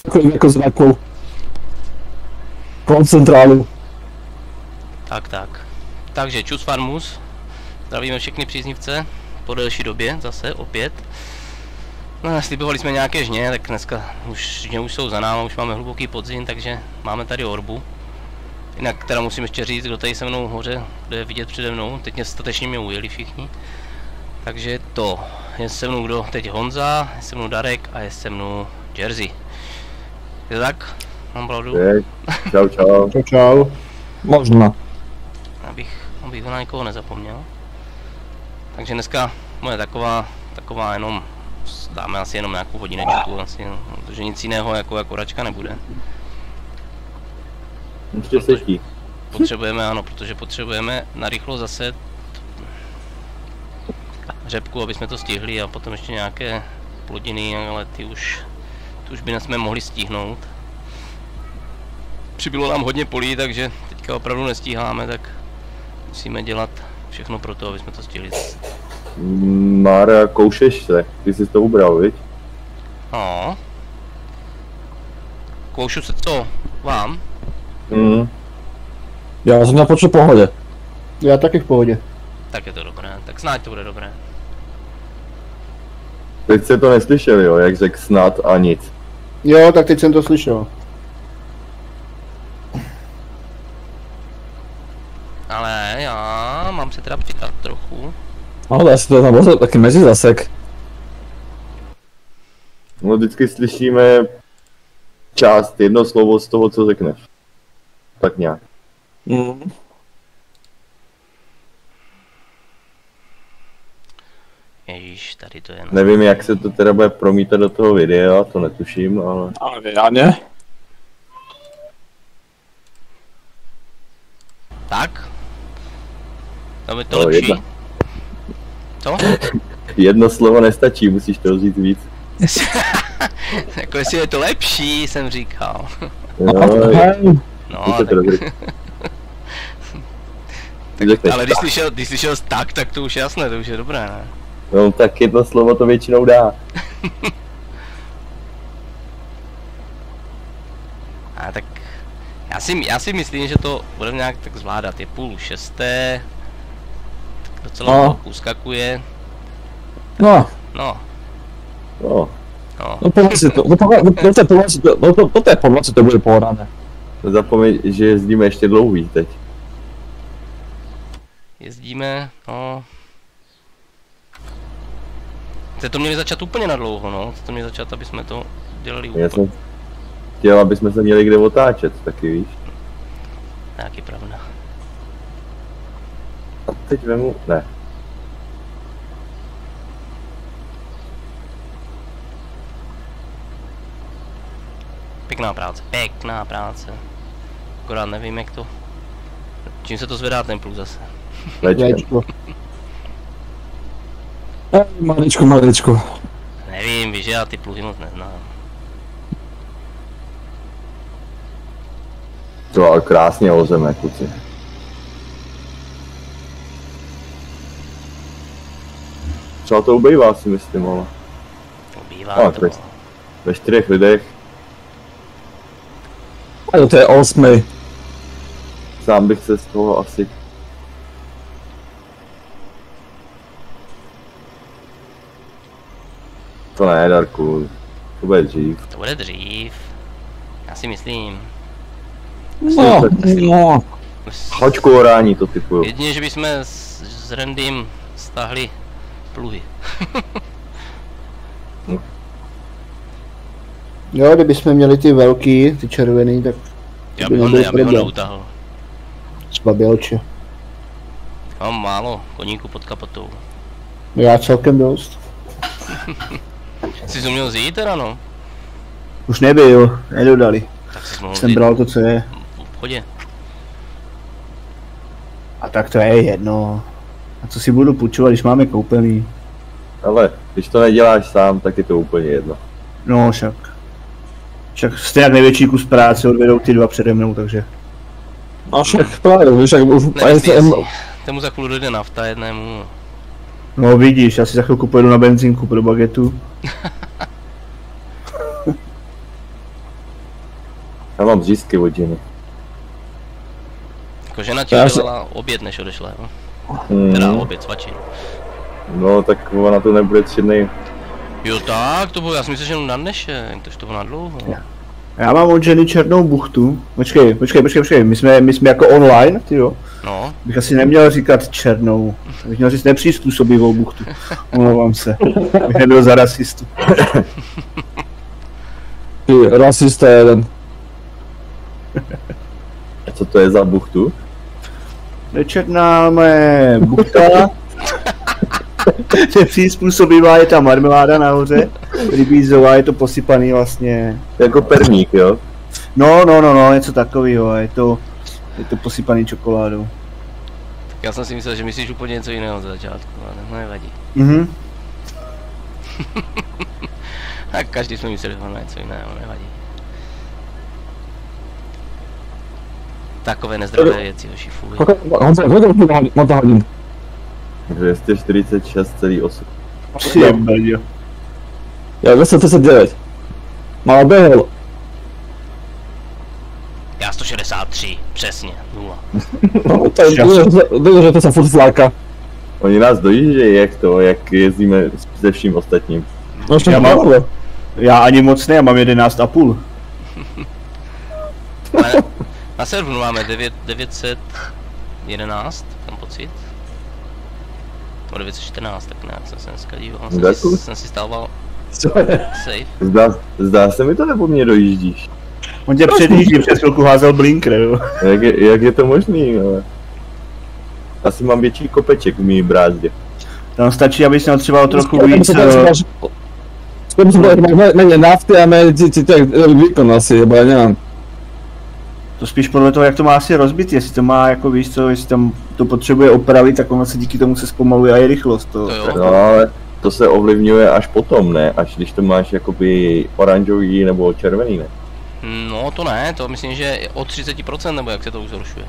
jako znaku. Koncentrálu. Tak. Takže čus farmus. Zdravíme všechny příznivce. Po delší době zase, opět. No, slibovali jsme nějaké žně, tak dneska žně už jsou za náma, už máme hluboký podzim, takže máme tady orbu. Jinak teda musím ještě říct, kdo tady se mnou hoře, kdo je vidět přede mnou, teď mě statečně mě ujeli všichni. Takže to, je se mnou kdo, teď Honza, je se mnou Darek a je se mnou Jersey. Je to tak? Mám pravdu? Čau. Možná. Abych na někoho nezapomněl. Takže dneska moje taková jenom, dáme asi jenom nějakou hodinečku, asi, protože nic jiného jako račka nebude. Ještě sečí. Protože potřebujeme narychlo zase řepku, aby jsme to stihli a potom ještě nějaké plodiny, ale ty už by jsme mohli stihnout. Přibylo nám hodně polí, takže teďka opravdu nestíháme, tak musíme dělat všechno pro to, aby jsme to stihli. Mára, koušeš se, ty jsi to ubral, viď? No. Koušu se co? Vám? Já jsem na počet pohodě. Já taky v pohodě. Tak je to dobré, tak snad to bude dobré. Teď jste to neslyšeli, jo, jak řekl snad a nic. Jo, tak teď jsem to slyšel. Ale já mám se teda přitat trochu. No, dá se to tam taky mezi zasek. No, vždycky slyšíme jedno slovo z toho, co řekneš. Tak nějak. Ježíš, tady to je. Nevím, jak se to teda bude promítat do toho videa, to netuším, ale... Ale já ne. Tak. To by to lepší. Co? Jedno slovo nestačí, musíš to říct víc. Jako jestli je to lepší, jsem říkal. No, tak, ale když slyšel tak to už je jasné, to už je dobré, ne? No tak jedno slovo to většinou dá. A tak já si myslím, že to budeme nějak tak zvládat, je 5:30. Tak docela uskakuje. No. Do té pomoci to bude pohodané. Nezapomeň, že jezdíme ještě dlouhý teď. Jezdíme, no... Jste to měli začat úplně na dlouho, no. Jste to měli začat, aby jsme to dělali úplně. Já jsem chtěl, aby jsme se měli kde otáčet, taky víš. Tak je pravda. A teď vemu, ne. Pěkná práce. Akorát nevím, jak to... Čím se to zvedá ten plus zase? Léčko. Maličko. Nevím, víš, já ty pluhy moc neznám. To ale krásně hozeme, kluci. Třeba to ubejvá, si myslím, ale... Ubývá to. Ve 4 lidech. Ale to je 8. Sám bych se z toho asi... To ne, Darku. To bude dřív. To bude dřív. Já si myslím. No. Hoďku orání to typuju. Jedině, že bychom s Randym stáhli pluhy. Jo, kdybychom měli ty velký, ty červený, tak... Já bych ho neutáhl. Zbabělče. Mám málo koníků pod kapotou. Já celkem dost. Jsi to měl zjít teda, no? Už nebyl, nedodali. Tak jsi mohl Jsem bral to, co je. v obchodě. A tak to je jedno. A co si budu půjčovat, když máme koupený? Ale když to neděláš sám, tak je to úplně jedno. No však. Však stejně největší kus práce odvedou ty dva přede mnou, takže... No však právě, víš, jak už... Tomu za chvíli dojde nafta jednému. No vidíš, já si za chvilku pojedu na benzínku pro bagetu. Já mám břízky od ženy. Jako žena ti Já si- udělala oběd, než odešla, jo? Hmm. Teda oběd, svačinu. No tak ona to nebude 3 dny. Jo tak, to bylo, já si myslím, že jenom na dnešek, tož to bylo na dlouho. Já mám od ženy černou buchtu. Počkej, my jsme jako online, ty jo. No, Bych asi neměl říkat černou. Bych měl říct nepřizpůsobivou buchtu. Omlouvám se. Bych nebyl za rasistu. Ty rasista jeden. A co to je za buchtu? Nečerná mé buchta. Nepřizpůsobivá je ta marmeláda nahoře. Rybízová je to posypaný vlastně. Jako perník, jo? No, něco takového. Je to posypaný čokoládou. tak já jsem si myslel, že myslíš úplně něco jiného za začátku, ale no nevadí. Mhm. Tak každý jsme mysleli, že to něco jiného, nevadí. Takové nezdravé věci, hoši, fuj. Honza, kolik máte hodin? 246,8. Jebel, Já 239. Málo běhal. Já 163, přesně, 0. No, to je, že to se furt fláka. Oni nás dojíždějí, jak jezdíme se vším ostatním. No ještě Já mám- mám. Já ani moc ne, já mám 11,5. Ale na serveru máme 911, mám pocit. No 914, tak nějak jsem se dneska díval, Děkuji. jsem si stával safe. Zdá se mi to, nebo mě dojíždíš? On tě předjíždí, před chvilku házel blinker, jo. Jak je to možný, ale... Asi mám větší kopeček u mý brázdě. Tam stačí, abys měl třeba o trochu víc. Skoro musím dát méně nafty a méně výkon asi, nebo já nevím. To spíš podle toho, jak to má asi rozbit, jestli to má jako víš co, jestli tam to potřebuje opravit, tak ono se díky tomu se zpomaluje a i rychlost. To jo. No ale to se ovlivňuje až potom, ne? Až když to máš jakoby oranžový nebo červený, ne? No to ne, to myslím, že je o 30%, nebo jak se to už zhoršuje.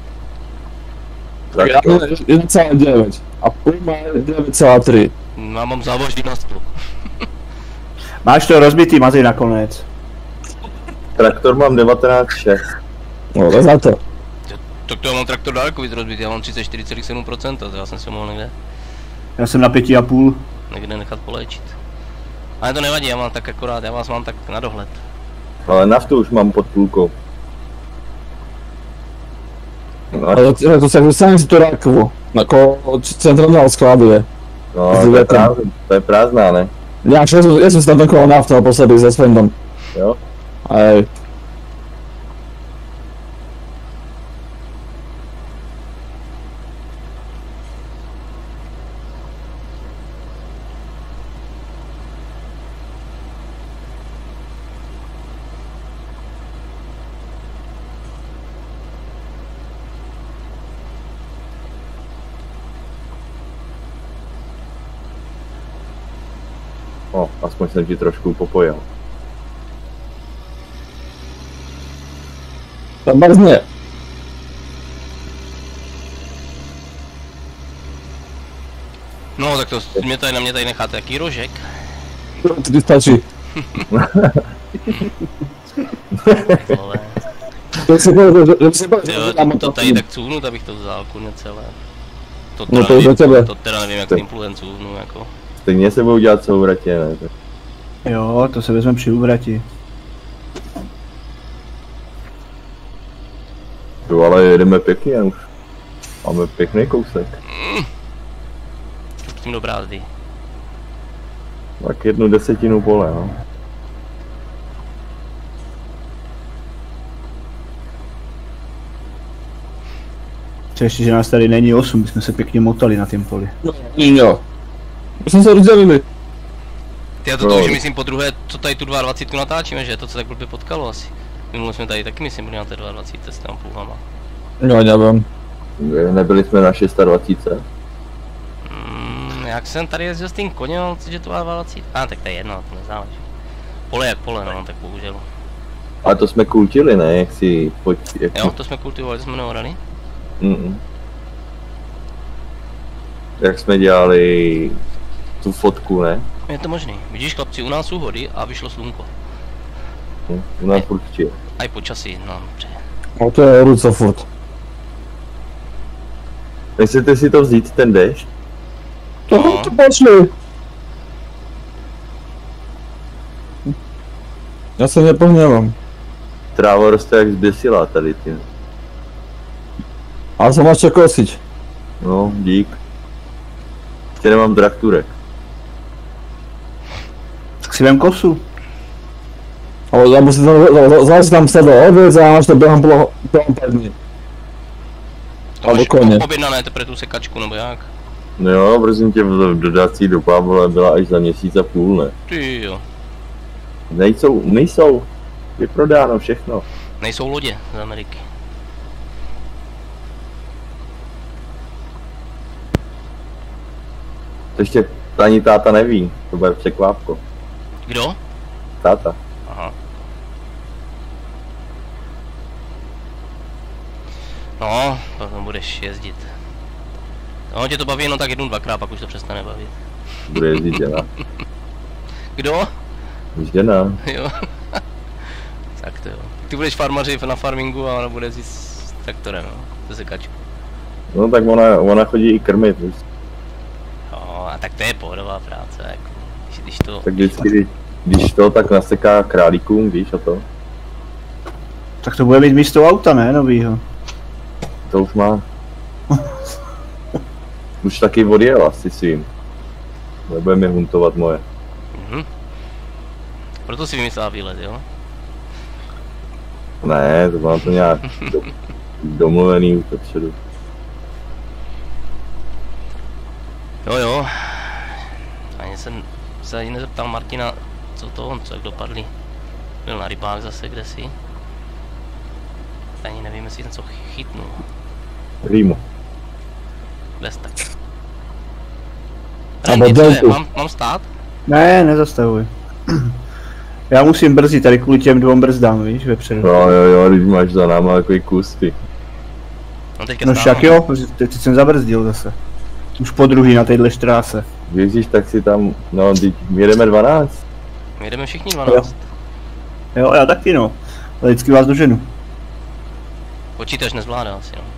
Tak Já to, mám 1,9 a půl má 9,3. Já mám závoží na stůl. Máš to rozbitý, mazej nakonec. traktor mám 19,6. No, to je za to. Tak to já mám traktor daleko víc rozbitý, já mám 34,7%, to já jsem si mohl Já jsem na 5,5. někde nechat poléčit. Ale to nevadí, já mám tak akorát, já vás mám tak na dohled. Ale naftu už mám pod půlkou. No, Ale to se dostane si to rákovo. Jako centrálního skladu je. no to je prázdná, ne? Já jsem si tam takovou naftu naposledy se Svendom. Jo? Aj. O, aspoň jsem ti trošku popojil. Tam brzně. No tak to na mě tady necháte jaký rožek. Ty stačí. Vole. Jo, to tady tak cůvnu, abych to vzal kurně celé. To teda, No to už do tebe. to teda nevím, jak tím pluhem cůvnu, jako. Stejně se budou dělat souvratě, ne? Tak Jo, to se vezme při úvrati. jo, ale jedeme pěkně už. Máme pěkný kousek. Tím do brázdy. Tak 1/10 pole, no. Co ještě, že nás tady není 8, my jsme se pěkně motali na tom poli. Jo. My jsme se rozdělili. Já to už myslím po druhé, co tady tu 22 natáčíme, že to se tak blbě potkalo asi. Minule jsme tady taky myslím byli na té 22 s těma půlhama. Jo, nevím. Nebyli jsme na 26. Jak jsem tady jezdil s tím koněm, že to byla 22. Tak to je jedno, to nezáleží. Pole jak pole, no, tak bohužel. Ale to jsme kultili, ne? Jak si pojď, Jo, to jsme kultivovali, to jsme neorali. Jak jsme dělali tu fotku, ne? Je to možný. Vidíš chlapci, u nás jsou hody a vyšlo slunko. U nás určitě. A i počasí, no dobře. No to je ruco furt. Nechcete si to vzít, ten déšť? To pošli. Já se nepohněvám. Tráva roste jak zběsila tady, ty. Ale se máš čo kosiť. No, dík. Ještě nemám trakturek. Tak si vem kosu. Ale já musím tam sedlo ověc a máš to během 5 dní. To Alebo máš koně. objednané teprve tu sekačku, nebo jak? No jo, prosím tě, dodací doba byla až za měsíc a půl, ne? Ty jo. Nejsou. Vyprodáno všechno. Nejsou lodě z Ameriky. To ještě ani táta neví, to bude překvápko. Kdo? Táta. Aha. No, potom budeš jezdit. No, tě to baví jenom tak 1-2krát, pak už to přestane bavit. Bude jezdit žena. Kdo? Žena. Jo. Tak to jo. Ty budeš farmaři na farmingu a ona bude jezdit s traktorem, no. Se sekačkou. No tak ona chodí i krmit, víš. No, a tak to je pohodová práce, jako. Když to... Tak vždycky, když to tak naseká králíkům, víš a to. Tak to bude mít místo auta, ne, novýho. To už má. Už taky odjel asi svým. Nebude mi huntovat moje. Mhm. Proto si vymyslela výlet, jo? Ne, to mám to nějak domluvený už dopředu. Jo. Ani jsem se ani nezeptal Martina, co to on, co jak dopadli. Byl na rybách zase kdesi. Ani nevím, jestli něco chytnul. Rýmu. Bez tak. A Randy, co je? delku. Mám stát? Ne, nezastavuj. Já musím brzdit tady kvůli těm 2 brzdám, víš, vepředu. Jo, když máš za náma takový kus, ty. No teďka No stávám. však jo, teď jsem zabrzdil zase. Už po druhý na téhle štráse. Ježíš, tak si tam, no, teď jedeme 12. My jedeme všichni 12. Jo, já taky no. Ale vždycky vás doženu. Počítač nezvládá asi, no.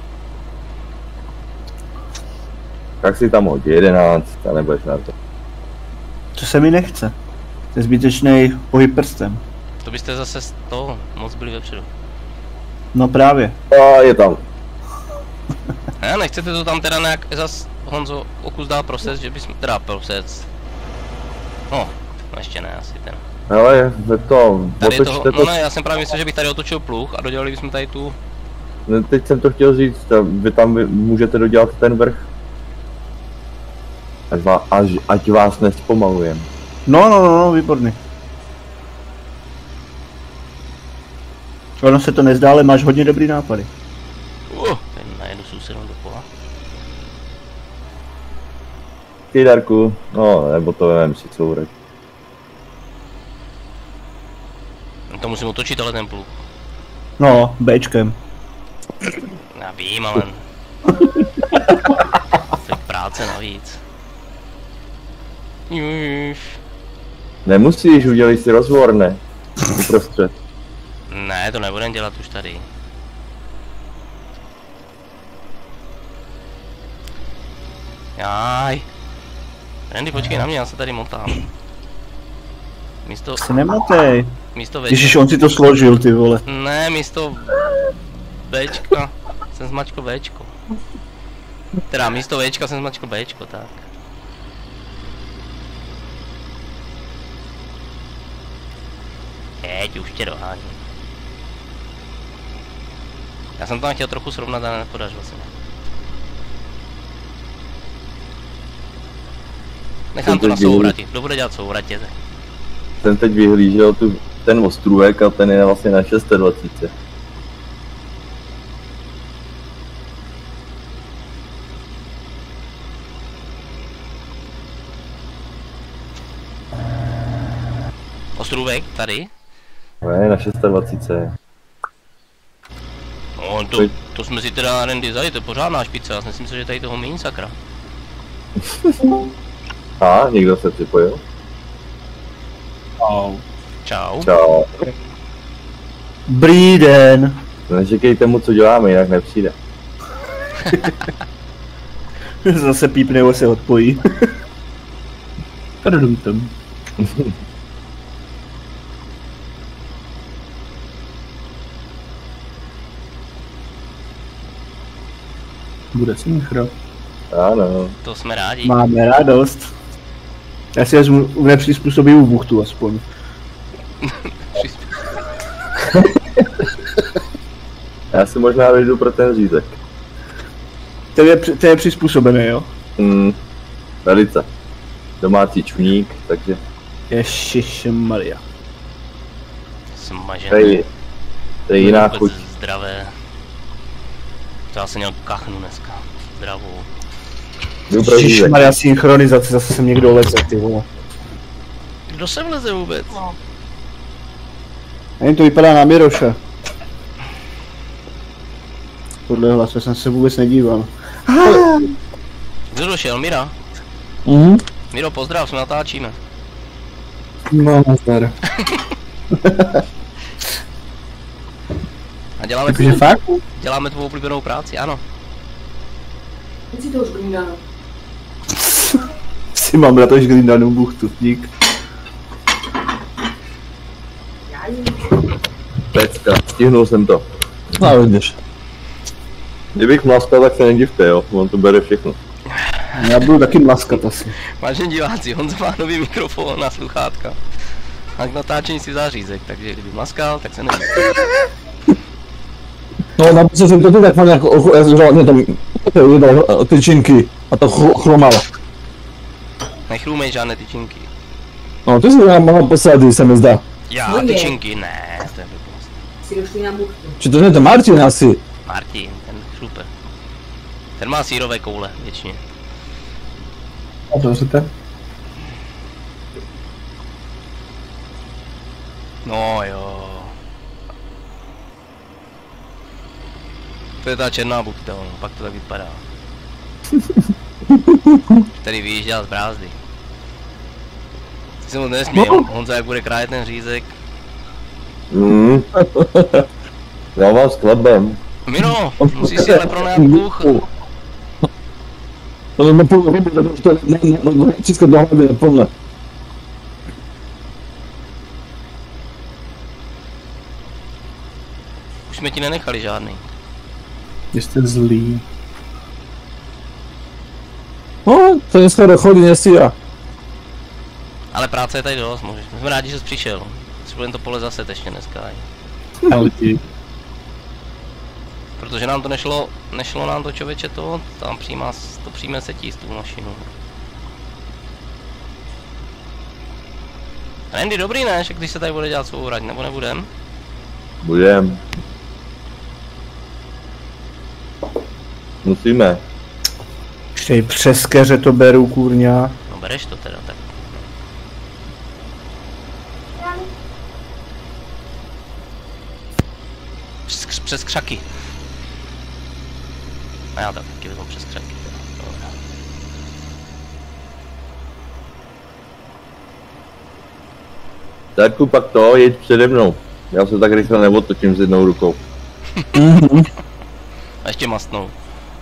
Tak si tam hoď 11 a nebudeš na to. To se mi nechce. To je zbytečný pohyb prstem. To byste zase z toho moc byli vepředu. No právě. A je tam. A nechcete to tam teda nějak zas, Honzo, okus dál prosec, že bychom, teda prosec. No, ještě ne asi ten. Hele, to, Tady je otočte toho, no ne, já jsem právě myslel, že bych tady otočil pluh a dodělali bychom tady tu. No, teď jsem to chtěl říct, vy tam můžete dodělat ten vrch. Ať vás nespomalujem. No, výborný. Ono se to nezdá, ale máš hodně dobrý nápady. Ten najedu sousedům do pola. Ty, Darku, no, nebo to nevím si courek. To musím otočit, ale ten pluh. No, Bčkem. Já vím, ale... to je práce navíc. Juž. Nemusíš, udělej si rozhovor, ne? Uprostřed. Ne, to nebudem dělat už tady. Jaj. Randy, počkej na mě, já se tady motám. Místo Se nemotej. Včka. Ježiš, on si to složil, ty vole. Ne, místo Bčka jsem zmačkl Včko. Teda místo Včka jsem zmačkl Bčko, tak. Teď už tě doháním. Já jsem tam chtěl trochu srovnat, ale nepodařilo se mi. Nechám to na souvrati, kdo bude dělat souvratě? Ten teď vyhlížel ten ostrůvek a ten je vlastně na 620. Ostrůvek, tady? Ne, na 620. No, to jsme si teda Randy vzali, to je pořádná špice, já si myslím, že tady toho méně sakra. A, někdo se připojil? Čau. Čau. Dobrý den. Neříkejte mu, co děláme, jinak nepřijde. Zase pípne, nebo se odpojí. Pardon tam. Bude synchro. Ano. To jsme rádi. Máme radost. Já si vezmu v nepřizpůsobivou buchtu aspoň. Já si možná vyjdu pro ten řízek. Ten je přizpůsobený, jo? Velice. Domácí čuník, takže... Ježišmarja. Smažené. To je jiná chuť. Zdravé. To já jsem měl kachnu dneska. Zdravou. Jdu pro řízek. Ježišmarja, synchronizace, zase jsem někdo leze, ty vole. Kdo sem vleze vůbec? Ani to vypadá na Miroše. Podle hlasu jsem se vůbec nedíval. Kdo došel? Mira? Miro, pozdrav, jsme natáčíme. No, nazdar. A děláme Takže fakt? děláme tvou oblíbenou práci, ano. Teď si to už Grindáno. Si mám na to už Grindanou buchtu, dík. Pecka, stihnul jsem to. No, vidíš. Kdybych mlaskal, tak se nedivte, jo. On to bere všechno. Já budu taky mlaskat asi. Vážení diváci, Honza má nový mikrofon na sluchátka. A k natáčení si zářízek, takže kdyby maskal, tak se neví. No, napísal jsem to tak mám jako, ne, tam, tyčinky a to chromal. Nechrůmej žádné tyčinky. No, ty si mám posady, se mi zdá. Já, No je. tyčinky, ne, to je blbost. Si došli na buchtu. Či to ne, to Martin asi. Martin, ten šlupe. Ten má sírové koule, většině. A to řete? No jo. To je ta černá buchta, no, pak to tak vypadá. Tady vyjížděl z brázdy. Ty se moc nesměl, Honza jak bude krájet ten řízek. Já vám s chlebem. Miro, musíš si ale pronajat pluch. To je půl ryby, to je všechno dohromady neplné. Už jsme ti nenechali žádný. Jste zlý. No, to dneska chodí, nestíhá. Ale práce je tady dost, můžeš. My jsme rádi, že jsi přišel. Si budeme to pole zase ještě dneska. Ale ti. Protože nám to nešlo nám to člověče to, tam to přijme setí z tu mašinu. Randy, dobrý ne, že když se tady bude dělat svou hrať, nebo nebudem? Budem. Musíme. Přej přes keře to beru, kurňa. No bereš to teda, tak. Přes křaky. A já taky vezmu přes křaky. Dobrá. Tárku, pak to, jeď přede mnou. Já se tak rychle neotočím s jednou rukou. A ještě mastnou.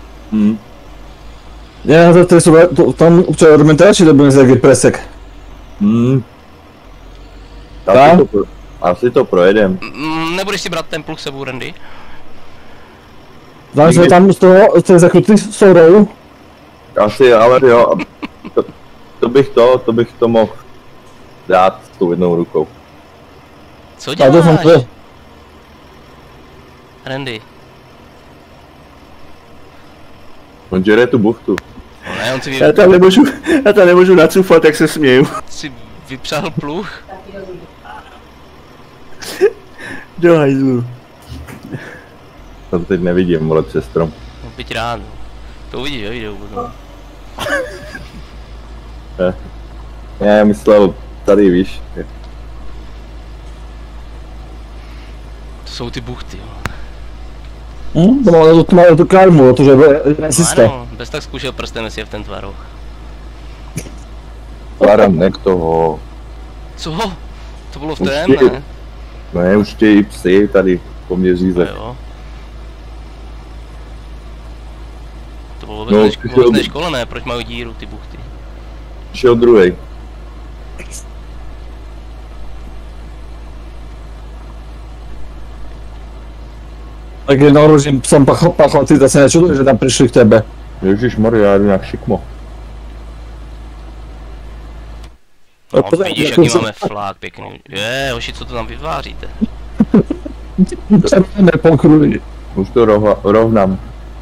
Já za to jsou tam občas argumentaci, to bude nějaký presek. Asi to projedem. Nebudeš si brát ten pluh sebou, Randy? Dáš se tam z toho zakrutý sorou. Asi, ale jo. To bych to mohl dát s tou jednou rukou. Co Já to děláš? jsem Randy. On žere tu buchtu. No ne, on si Já tam nemůžu nacufat, jak se směju. si vypřáhl pluh. Do hajzlu. To teď nevidím, vole, přes strom. No, byť rád. To uvidíš ve videu potom. Já myslel, tady víš. To jsou ty buchty, jo. To má tu karmu, to že je No rasista. ano, bez tak zkoušel prstem, jestli je v ten tvaroch. Klarenek toho. Co? To bylo v tém, ne? Ne, už chtějí psy tady po mě řízet. Jo. To bylo vůbec neškolené, proč mají díru ty buchty. Šel druhej. Tak je narožím psom pachloty, to se nečuduj, že tam přišli k tebe. Ježišmarja, já jdu nějak šikmo. No, vidíš, jaký máme flák pěkný. Hoši, co to tam vytváříte? Červené pokruhy. Už to rovnám.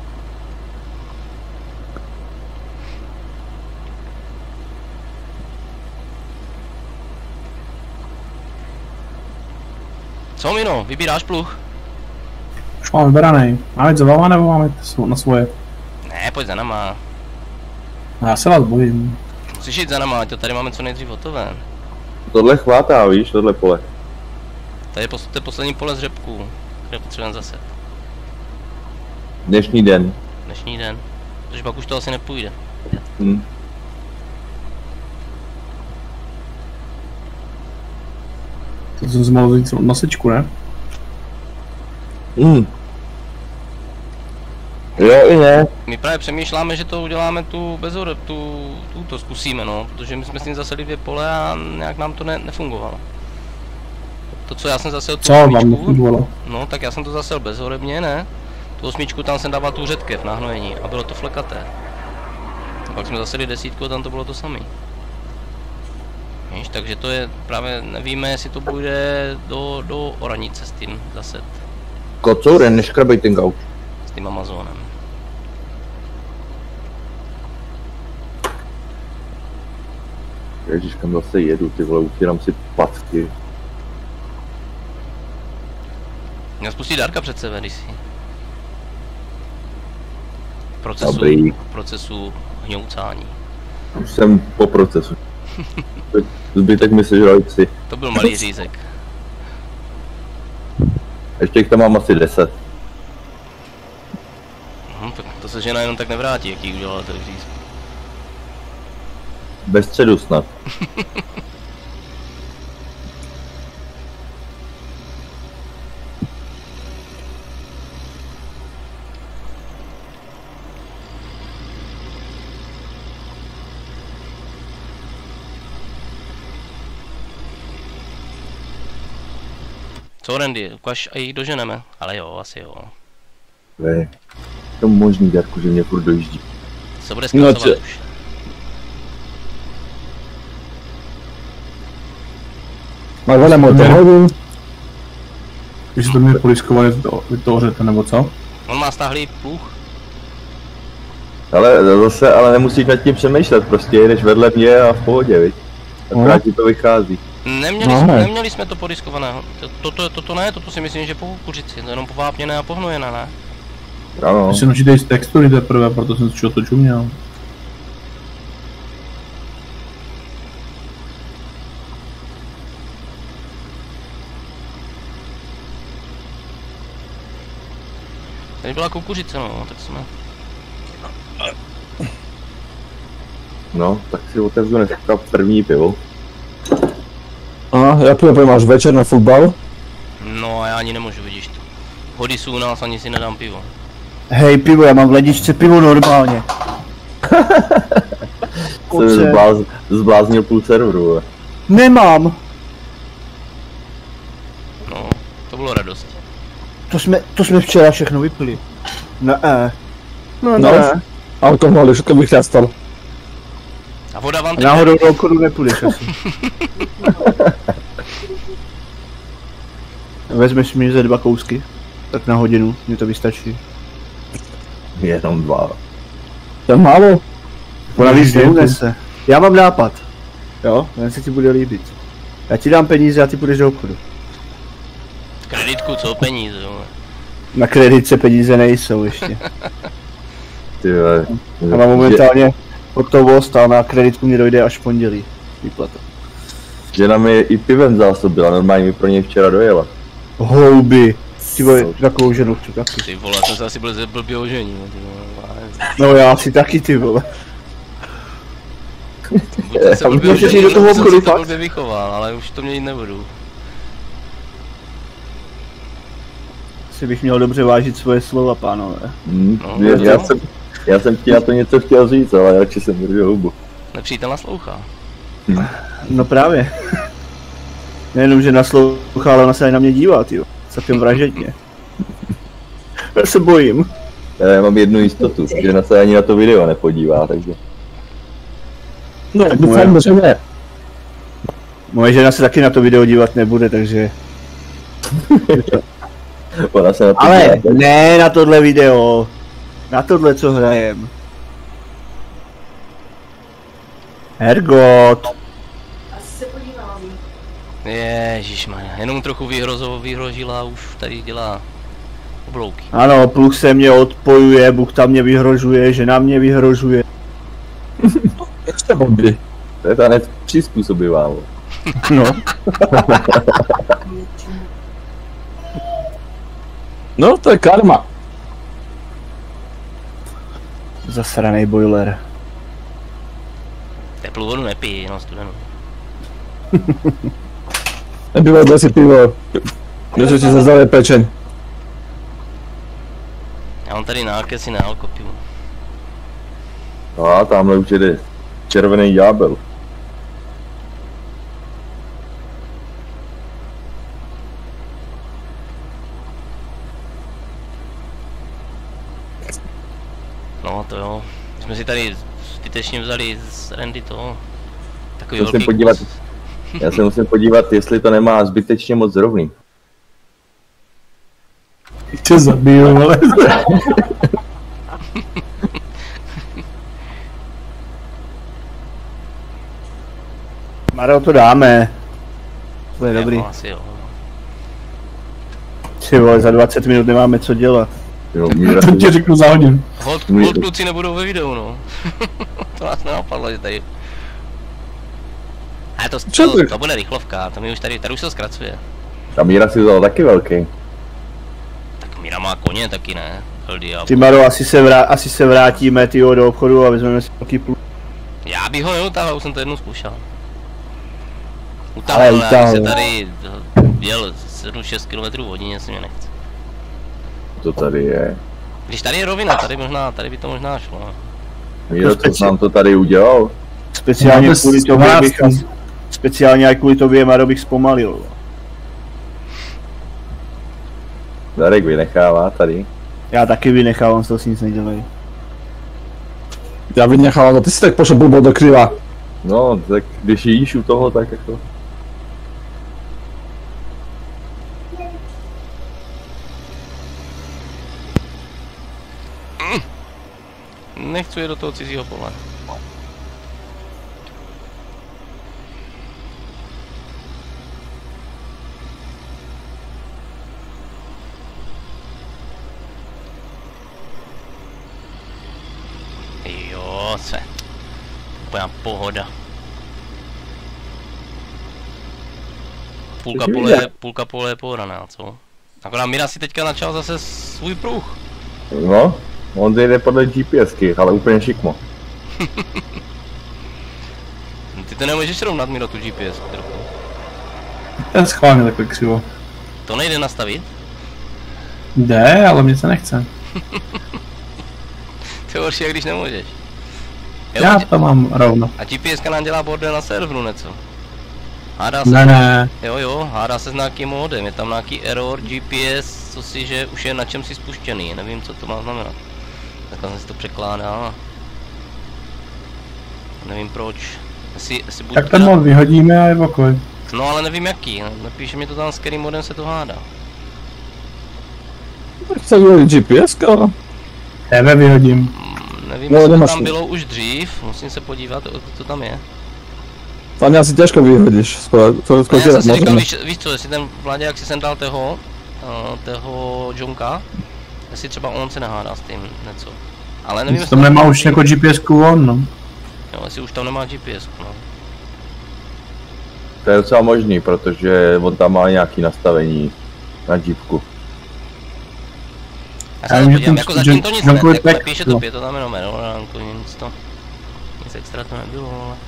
Co, Mino, vybíráš pluh? Už mám vybraný. Máme jít za vama nebo máme na svoje? Ne, pojď za nama. Já se vás bojím. Musíš jít za nama, to tady máme co nejdřív hotové. Tohle chvátá, víš, tohle pole. Tady je poslední pole z řepků, které potřebujeme zase. Dnešní den. Dnešní den. Protože pak už to asi nepůjde. To jsem si mohl říct nosičku, ne? Jo i ne. My právě přemýšláme, že to uděláme tu bezoreb, to zkusíme, no, protože my jsme s tím zaseli 2 pole a nějak nám to nefungovalo. To, co já jsem zasel tu 8, no, tak já jsem to zasel bezorebně, ne? Tu 8 tam jsem dával tu řetkev na hnojení a bylo to flekaté. A pak jsme zaseli 10 a tam to bylo to samé. Víš, takže to je právě, nevíme, jestli to půjde do oranice s tím zaset. Kocouren, neškrabej ten gauč. S tím Amazonem. Ježíš, kam zase jedu, ty vole, utírám si patky. Měl spustit Darka před sebe, když si. Procesu hňoucání. Už jsem po procesu. Zbytek mi sežrali psy. To byl malý řízek. Ještě jich tam mám asi 10. Tak to se žena jenom tak nevrátí, jaký udělala ten řízek. Bez středu snad. Co, Randy, ukaž a ji doženeme, ale jo, asi jo. Ne, to možný, Darku, že mě furt dojíždí. Se bude zkracovat už. Máš velem motorovou? Když to mě poliškovali vytvořete, nebo co? On má stáhlý pluh. Ale zase, ale nemusíš nad tím přemýšlet, prostě jedeš vedle mě a v pohodě, viď? Akorát ti to vychází. Neměli jsme to podiskovaného. Toto ne, toto si myslím, že po kukuřici, to je jenom povápněné a pohnojené, ne? Ano. Když se naučíte i z textury teprve, proto jsem si to čuměl. Tady byla kukuřice, no, tak jsme. No, tak si otevřu dneska první pivo. A já půjdu, máš večer na fotbal? No a já ani nemůžu, vidíš to. Hody jsou u nás, ani si nedám pivo. Hej, pivo, já mám v ledničce pivo normálně. Jsem zbláznil půl serveru. Nemám. No, to bylo radost. To jsme včera všechno vypili. Ne. No, ne. Alkohol, všechno bych chtěl. A voda vám teď... Náhodou do obchodu nepůjdeš asi. Vezmeš mi ze 2 kousky, tak na hodinu, mě to vystačí. Jenom 2. To je málo. Ona víc neunese. Já mám nápad. Jo, jen se ti bude líbit. Já ti dám peníze a ty půjdeš do obchodu. Kreditku, co peníze, jo? Na kreditce peníze nejsou ještě. Ty vole. A mám momentálně hotovost a na kreditku mě dojde až v pondělí. Výplata. Žena mi i pivem zásobila, normálně mi pro něj včera dojela. Houby. Ty vole, takovou ženu chci taky. Ty vole, jsem se asi byl blbě ožení, ty vole. No já si taky, ty vole. Buď jsem se blbě vychoval, ale už to měnit nebudu. Si bych měl dobře vážit svoje slova, pánové. Já jsem ti na to něco chtěl říct, ale radši jsem držel hubu. Nepřítel naslouchá. No právě. Nejenom, že naslouchá, ale ona se aj na mě dívá, tyjo. Celkem vražedně. Já se bojím. Já mám jednu jistotu, že na se ani na to video nepodívá, takže... No, doufám, že ne. Moje žena se taky na to video dívat nebude, takže... Ona se na to Ale dívá, ne na tohle video. Na tohle, co hrajem. Hergot. Asi se podívám. Ježišmarja, jenom trochu vyhrožila, už tady dělá oblouky. Ano, plus se mě odpojuje, Bůh tam mě vyhrožuje, žena mě vyhrožuje. Ještě bomby. to je ta nepřizpůsobivá. No. No, to je karma. Zasranej boiler. Teplou vodu nepij, jenom studenou. Nebylo, dej si pivo. Že ti zazdaje pečeň. Já mám tady nějaké si nealko pivo. No a tamhle už jde červený ďábel. No to jo. My jsme si tady zbytečně vzali z Randy toho. Takový Musím velký podívat. kus. Já se musím podívat, jestli to nemá zbytečně moc rovný. Tě zabiju, ale... Maro, to dáme. To je dobrý. Jako asi jo. Ty vole, za 20 minut nemáme co dělat. Jo, To ti řeknu za hodinu. Hold kluci nebudou ve videu, no. To nás nenapadlo, že tady... A to bude rychlovka, to mi už tady už se zkracuje. A Míra si vzal taky velký. Tak Míra má koně taky, ne? Ty Maro, asi se vrátíme tyjo do obchodu a vezmeme si velký plus. Já bych ho neutáhl, už jsem to jednou zkoušel. Ale Utáhl, utáhl. se tady jel 7-6 km hodině, se mě nechce. To tady je. Když tady je rovina, tady by to možná šlo. No. Míro, co nám to tady udělal? Speciálně Máme kvůli tobě bych... svátky. Speciálně i kvůli tobě, Maro, bych zpomalil. Darek vynechává tady. Já taky vynechávám, z toho si nic nedělej. Já vynechal, no ty si tak pošel blbo do kryla. No, tak když jíš u toho, tak jako... Nechci jít do toho cizího pole. Jo, se. Úplná pohoda. Půlka pole je pohraná, co? Akorát Míra si teďka načal zase svůj pruh. No, on jde podle GPSky, ale úplně šikmo. Ty to nemůžeš rovnat, Míro, tu GPS trochu. Já schválně takhle křivo. To nejde nastavit? Jde, ale mě se nechce. To je horší, jak když nemůžeš. Jo, Já to mám rovno. a GPSka nám dělá bordel na serveru, něco. Hádá se, Ne. jo, hádá se s nějakým modem, je tam nějaký error, GPS, co si, že už je na čem si spuštěný, nevím, co to má znamenat. Takhle jsem si to překládal. Nevím proč. Jestli buď Tak ten mod vyhodíme a evakuj. No ale nevím jaký, napíše mi to tam, s kterým modem se to hádá. Chce vyhodit GPS-ko? Nevím, Tebe vyhodím. jestli No, to nemáš tam to. bylo už dřív, musím se podívat, co tam je. Tam asi těžko vyhodíš, Já skoro jsem si říkal, možná. víš co, jestli ten Vládě, jak si sem dal toho Jonka, jestli třeba on se nehádá s tím něco. Ale nevím, Tam nemá už jako GPS-ku on, no. Jo, jestli už tam nemá GPS, no. To je docela možný, protože on tam má nějaký nastavení na jeepku. Já se Já na to vím, že podívám, ten jako zatím to nic ne, Jonko je tak tak, píše no. to 5, to tam jenom Ranku, nic extra to nebylo, ale...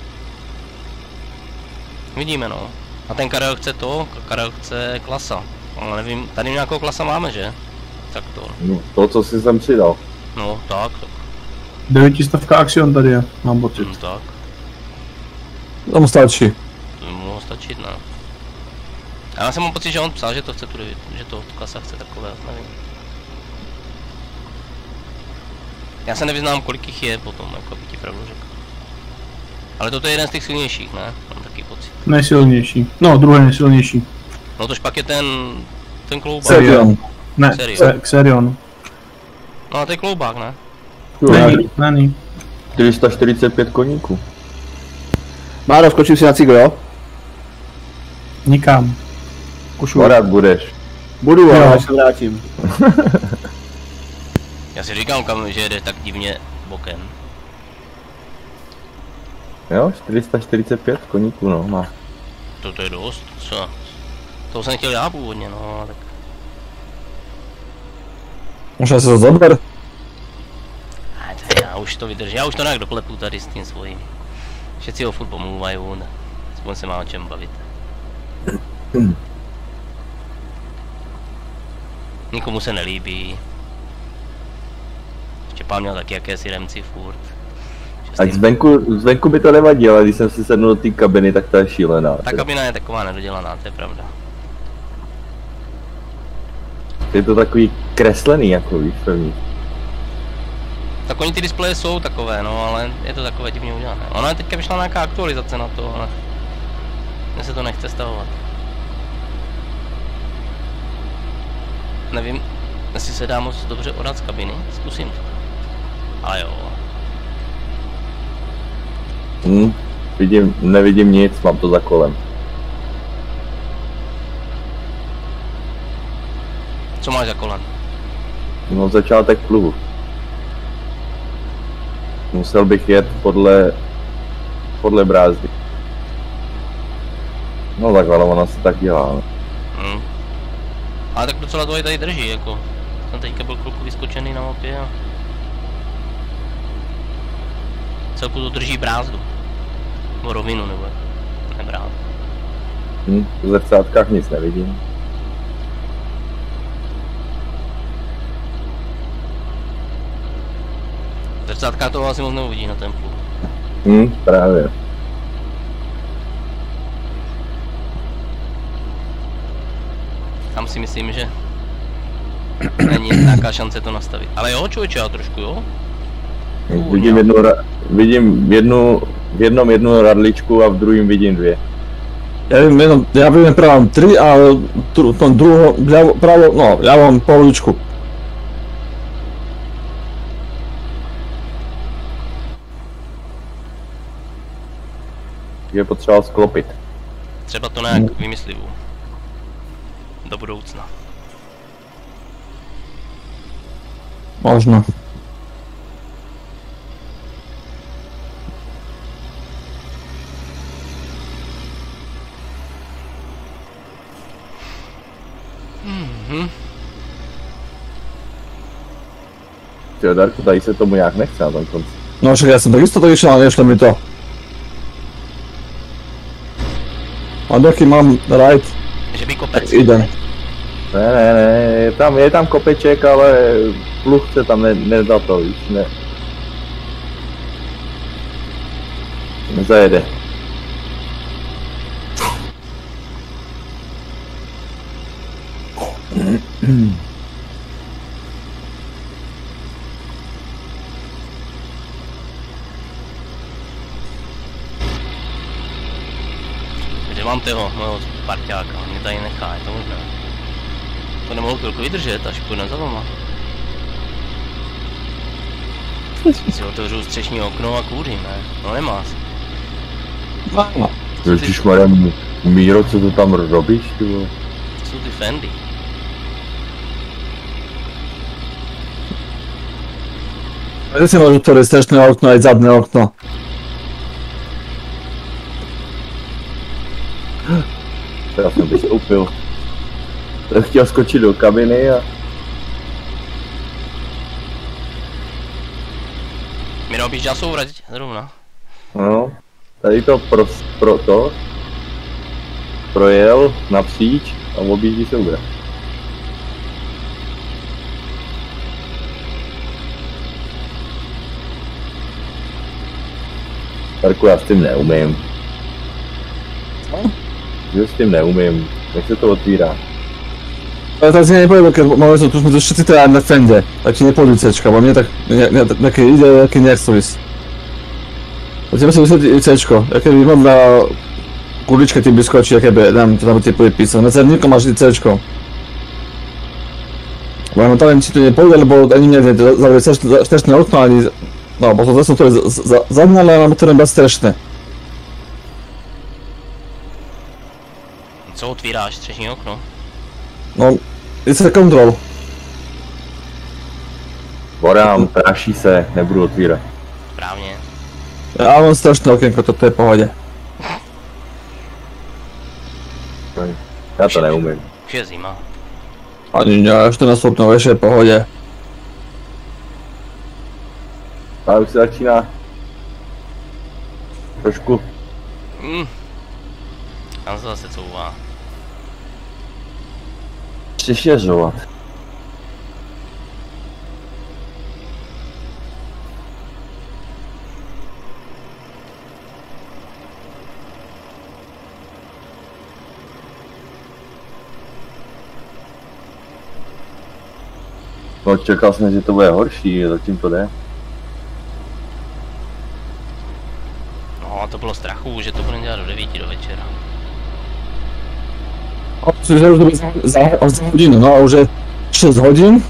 Vidíme no. A ten Karel chce to, Karel chce klasa. Ale nevím, tady nějakou klasa máme, že? Tak to. No, to, co jsi sem přidal. No, tak. 900 Axion tady je, mám pocit. Tak. Tam stačí. To by mohlo stačit, ne? A já jsem mám pocit, že on psal, že to chce tu, že to klasa chce takové, nevím. Já se nevyznám, kolik jich je potom, jako by ti pravdu řekl. Ale toto je jeden z těch silnějších, ne? Mám taky pocit. Nejsilnější. No, druhý nejsilnější. No tož pak je ten kloubák. Serion. Ne, Xerion. Xerion. No a to je kloubák, ne? Není. 445 koníků. Máro, skočím si na cykl, jo? Nikam. Kušu. Rád budeš. Budu, ale Jo. až se vrátím. Já si říkám, kam, že jede tak divně bokem. Jo, 445 koníků, no, má. To je dost, co? To jsem chtěl já původně, no, tak... Možná se to zaber. Já už to vydržím, já už to nějak doklepu tady s tím svojím. Všetci ho furt pomluvají, aspoň se má o čem bavit. Nikomu se nelíbí. Štěpán měl taky jakési remci furt. Ať zvenku by to nevadí, ale když jsem si sednul do té kabiny, tak to je šílená. Ta kabina je taková nedodělaná, to je pravda. Je to takový kreslený, jako víš, první. Tak oni ty displeje jsou takové, no, ale je to takové divně udělané. Ona je teďka vyšla nějaká aktualizace na to, ale mně se to nechce stavovat. Nevím, jestli se dá moc dobře odat z kabiny, zkusím to. A jo. Nevidím nic, mám to za kolem. Co máš za kolem? No, začátek pluhu. Musel bych jet podle brázdy. No tak, ale ona se tak dělá. Ale tak docela to tady drží, jako. Jsem teďka byl chvilku vyskočený na mapě a... Celku to drží brázdu. Nebo rovinu, nebo ne brázdu. V zrcátkách nic nevidím. Zrcátka toho asi moc neuvidí na templu. Právě. Tam si myslím, že není nějaká šance to nastavit. Ale jo, člověče, já trošku jo. Vidím jednu radličku a v druhém vidím dvě. Já vím právě 3 a tom druhou, pravo, no, já mám polovičku. Je potřeba sklopit. Třeba to nějak vymyslím. Do budoucna. Možno. Tyjo, Darku, tady se tomu nějak nechce na tom konci. No však já jsem takisto to vyšel, ale nešlo mi to. A doký mám ride, Že by kopec. idem. Ne, je tam kopeček, ale pluh se tam nedá to, víš, ne. Nezajede. Kde mám toho, mojho parťáka, mě tady nechá, je to možné. To nemohu chvilku vydržet, až půjdem za doma. Si otevřu střešní okno a kouřím, ne? No nemá se. No. Ježišmarja, Míro, co to tam robíš, ty vole? To jsou ty Fendi. Kde si môžu otvoriť strešné okno aj zadné okno? Já jsem vystoupil. Jsem chtěl skočit do kabiny a... Miro, běž dělal vrať zrovna. No, tady to projel napříč a objíždí se ubrat. Marku, já s tím neumím. Já s tím neumím. Jak se to otvírá? Ale tak si nepoviem, keď máme tu sme to všetci teda na fende, tak ti nepôjdu C-čka, bo mne tak nejaké ide, nejaký nechcú ísť. A tebe sa vysvetlí C-čko, aké by mám na kuličke ti vyskočí, aké by tam ti bude písať, na cerníku máš vždy C-čko. Bo ja tam či to nepôjde, lebo ani mne zavrieť strešné okno, ani... No, bo to zase to je zadné, ale mám to iba strešné. Co otvíráš, střešní okno? No, it's a control. Vorám, praší se, nebudu otvírat. Správně. Ja mám strašné okienko, toto je v pohode. Já to neumím. Už je zima. Ani ne, 14 stupňov, ešte je v pohode. Ale už se začíná. Trošku. Tam se zase couvá. Přišeřovat. No, čekal jsem, že to bude horší, zatím to jde. No, to bylo strachu, že to budeme dělat do 9 do večera. Že už to bude za hodinu, no a už je 6 hodín.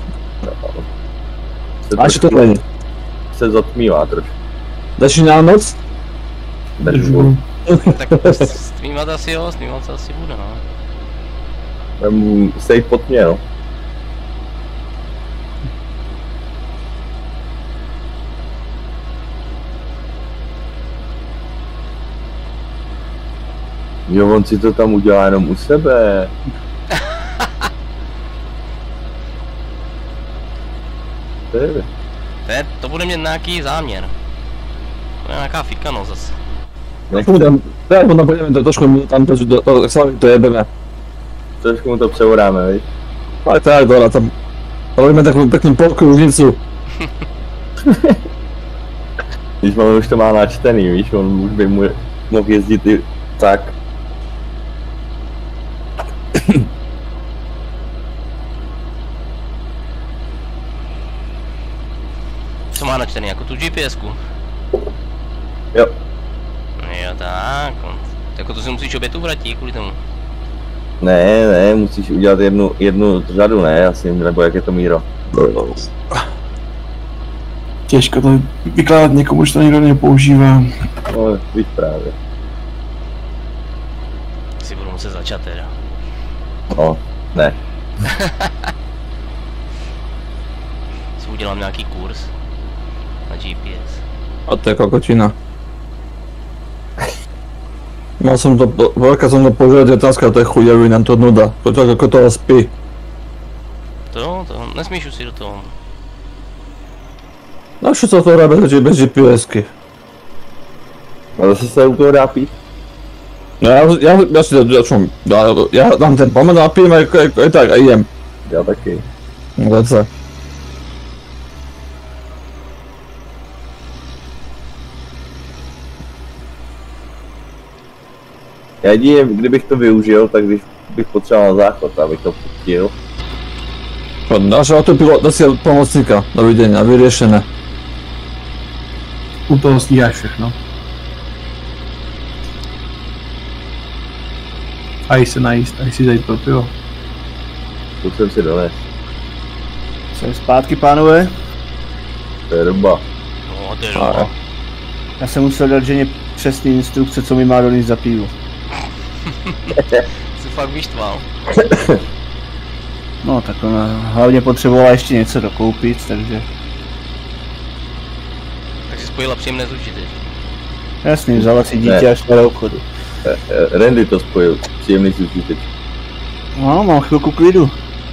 A ešte to není. Se zatmívá trošku. Začíná noc? Držbu. Tak streamat asi jo, streamat se asi bude, no. Sej pod mě, no. Jo, on si to tam udělá jenom u sebe. To bude mít nějaký záměr. To je nějaká fikanost zase. Tak potom pôjdeme trošku tam, tak sa to jebeme. Trošku mu to převoráme, viď? Ale tak, dobrá, tam robíme takovou peknú polkružnicu. Když on už to má načtený, víš, on už by mohl jezdit i tak. Co má načtený, jako tu GPS-ku? Jo. Jo tak, jako to si musíš obě tu vratí kvůli tomu. Ne, musíš udělat jednu řadu, ne, asi, nebo jak je to, Míro? Těžko to vykládat někomu, že to nikdo nepoužívá. No, víš právě. Si budu muset začat teda. No, ne. Si udělám nějaký kurz na GPS. A to je kokočina. Mal som to, veľká som to požiadať otázka, to je chujevina, to nuda. To tak ako toho spí. To nesmíš už si do toho. Na čo sa to robí bez GPS-ky? A zase se u toho dá pít? No ja si to, ja dám ten pomen a pijem aj tak a idem. Já taky. No to Jedině, kdybych to využil, tak když bych potřeboval záchod, abych to pustil. Dáš autopilot, si pomocníka, dovidenia, vyriešené. U toho stíháš všechno. A jí se najíst, a jí si zajít pro pivo. Tu jsem si dones. Jsem zpátky, pánové. To je doba. No, to je doba. Já jsem musel dát ženě přesný instrukce, co mi má donést za pivo. Jsi fakt vyštval. No tak ona hlavně potřebovala ještě něco dokoupit, takže... Takže spojila příjemné s určitě. Jasně, vzala si dítě až do obchodu. Randy to spojil, příjemný sušitek. No, mám chvilku klidu.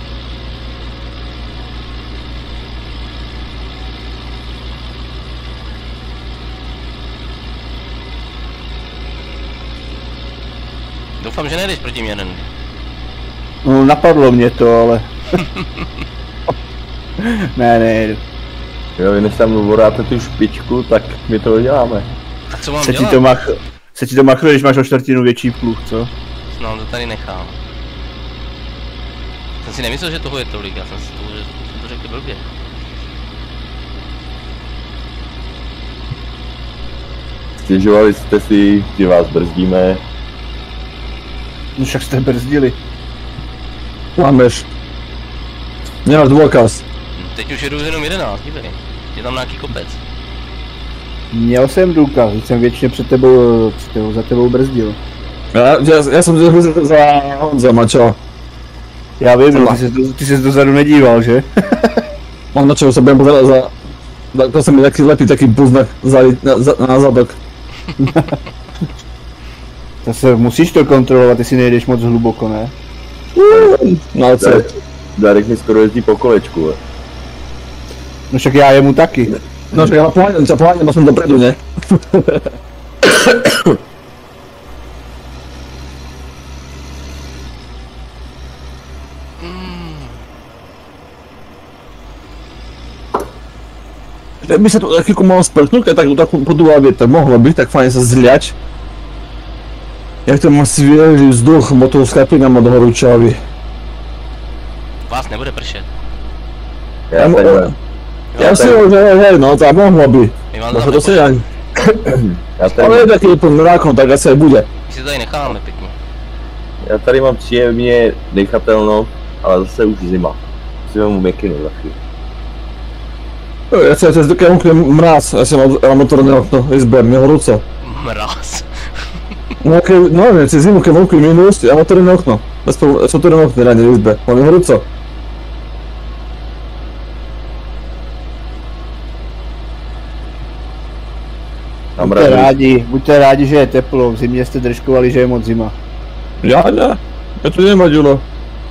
Doufám, že nejdeš proti mě, Randy. No, napadlo mě to, ale... ne, nejdu. Jo, vy než tam voráte tu špičku, tak my to uděláme. A co mám Se ti dělat? to se ti to machruje, když máš o čtvrtinu větší pluh, co? No, to tady nechám. Jsem si nemyslel, že toho je tolik, já jsem si to řekl blbě. Stěžovali jste si, že vás brzdíme. No však jste brzdili. Klameš. Nemáš dôkaz. Teď už jedu jenom 11, dívej. Je tam nějaký kopec. Měl jsem důkaz, že jsem většině za tebou brzdil. Ja som za Honzama, čo? Já vím, no, ty ses dozadu nedíval, že? On na čo sa budem pozerať za... To sa mi taký lepí, taký buznak na zadok. Zase musíš to kontrolovat, jestli nejdeš moc hluboko, ne? No co? Darek mi skoro jezdí po kolečku. No však já jemu taky. No však ja poháňam aspoň dopredu, ne? Kdyby se to taky mohlo sprknout, tak podúva vietor mohlo byť, tak fajn sa zliať. Jak to má sviežý vzduch, motor sklapinám od horúčavy. Vás nebude pršet. Ja si ho, že hej, no to mohlo by. My vám No to to tam si ani. Ale je taký plný mrákom, tak asi aj bude. My si to tady necháme pěkně. Já tady mám příjemně dechatelno, ale zase už zima. Si vemu mikinu za chvíli. Ja si cez keď vnúknem mráz, ja si mám motorné okno, izber, mi horúco. Mráz. No ne, cez zimu, keď vnúknem minus, ja motorné okno. Bez motorné okno, ne, izber, mám mi horúco. Buďte rádi, že je teplo, v zimě jste držkovali, že je moc zima. Ja to nevadilo.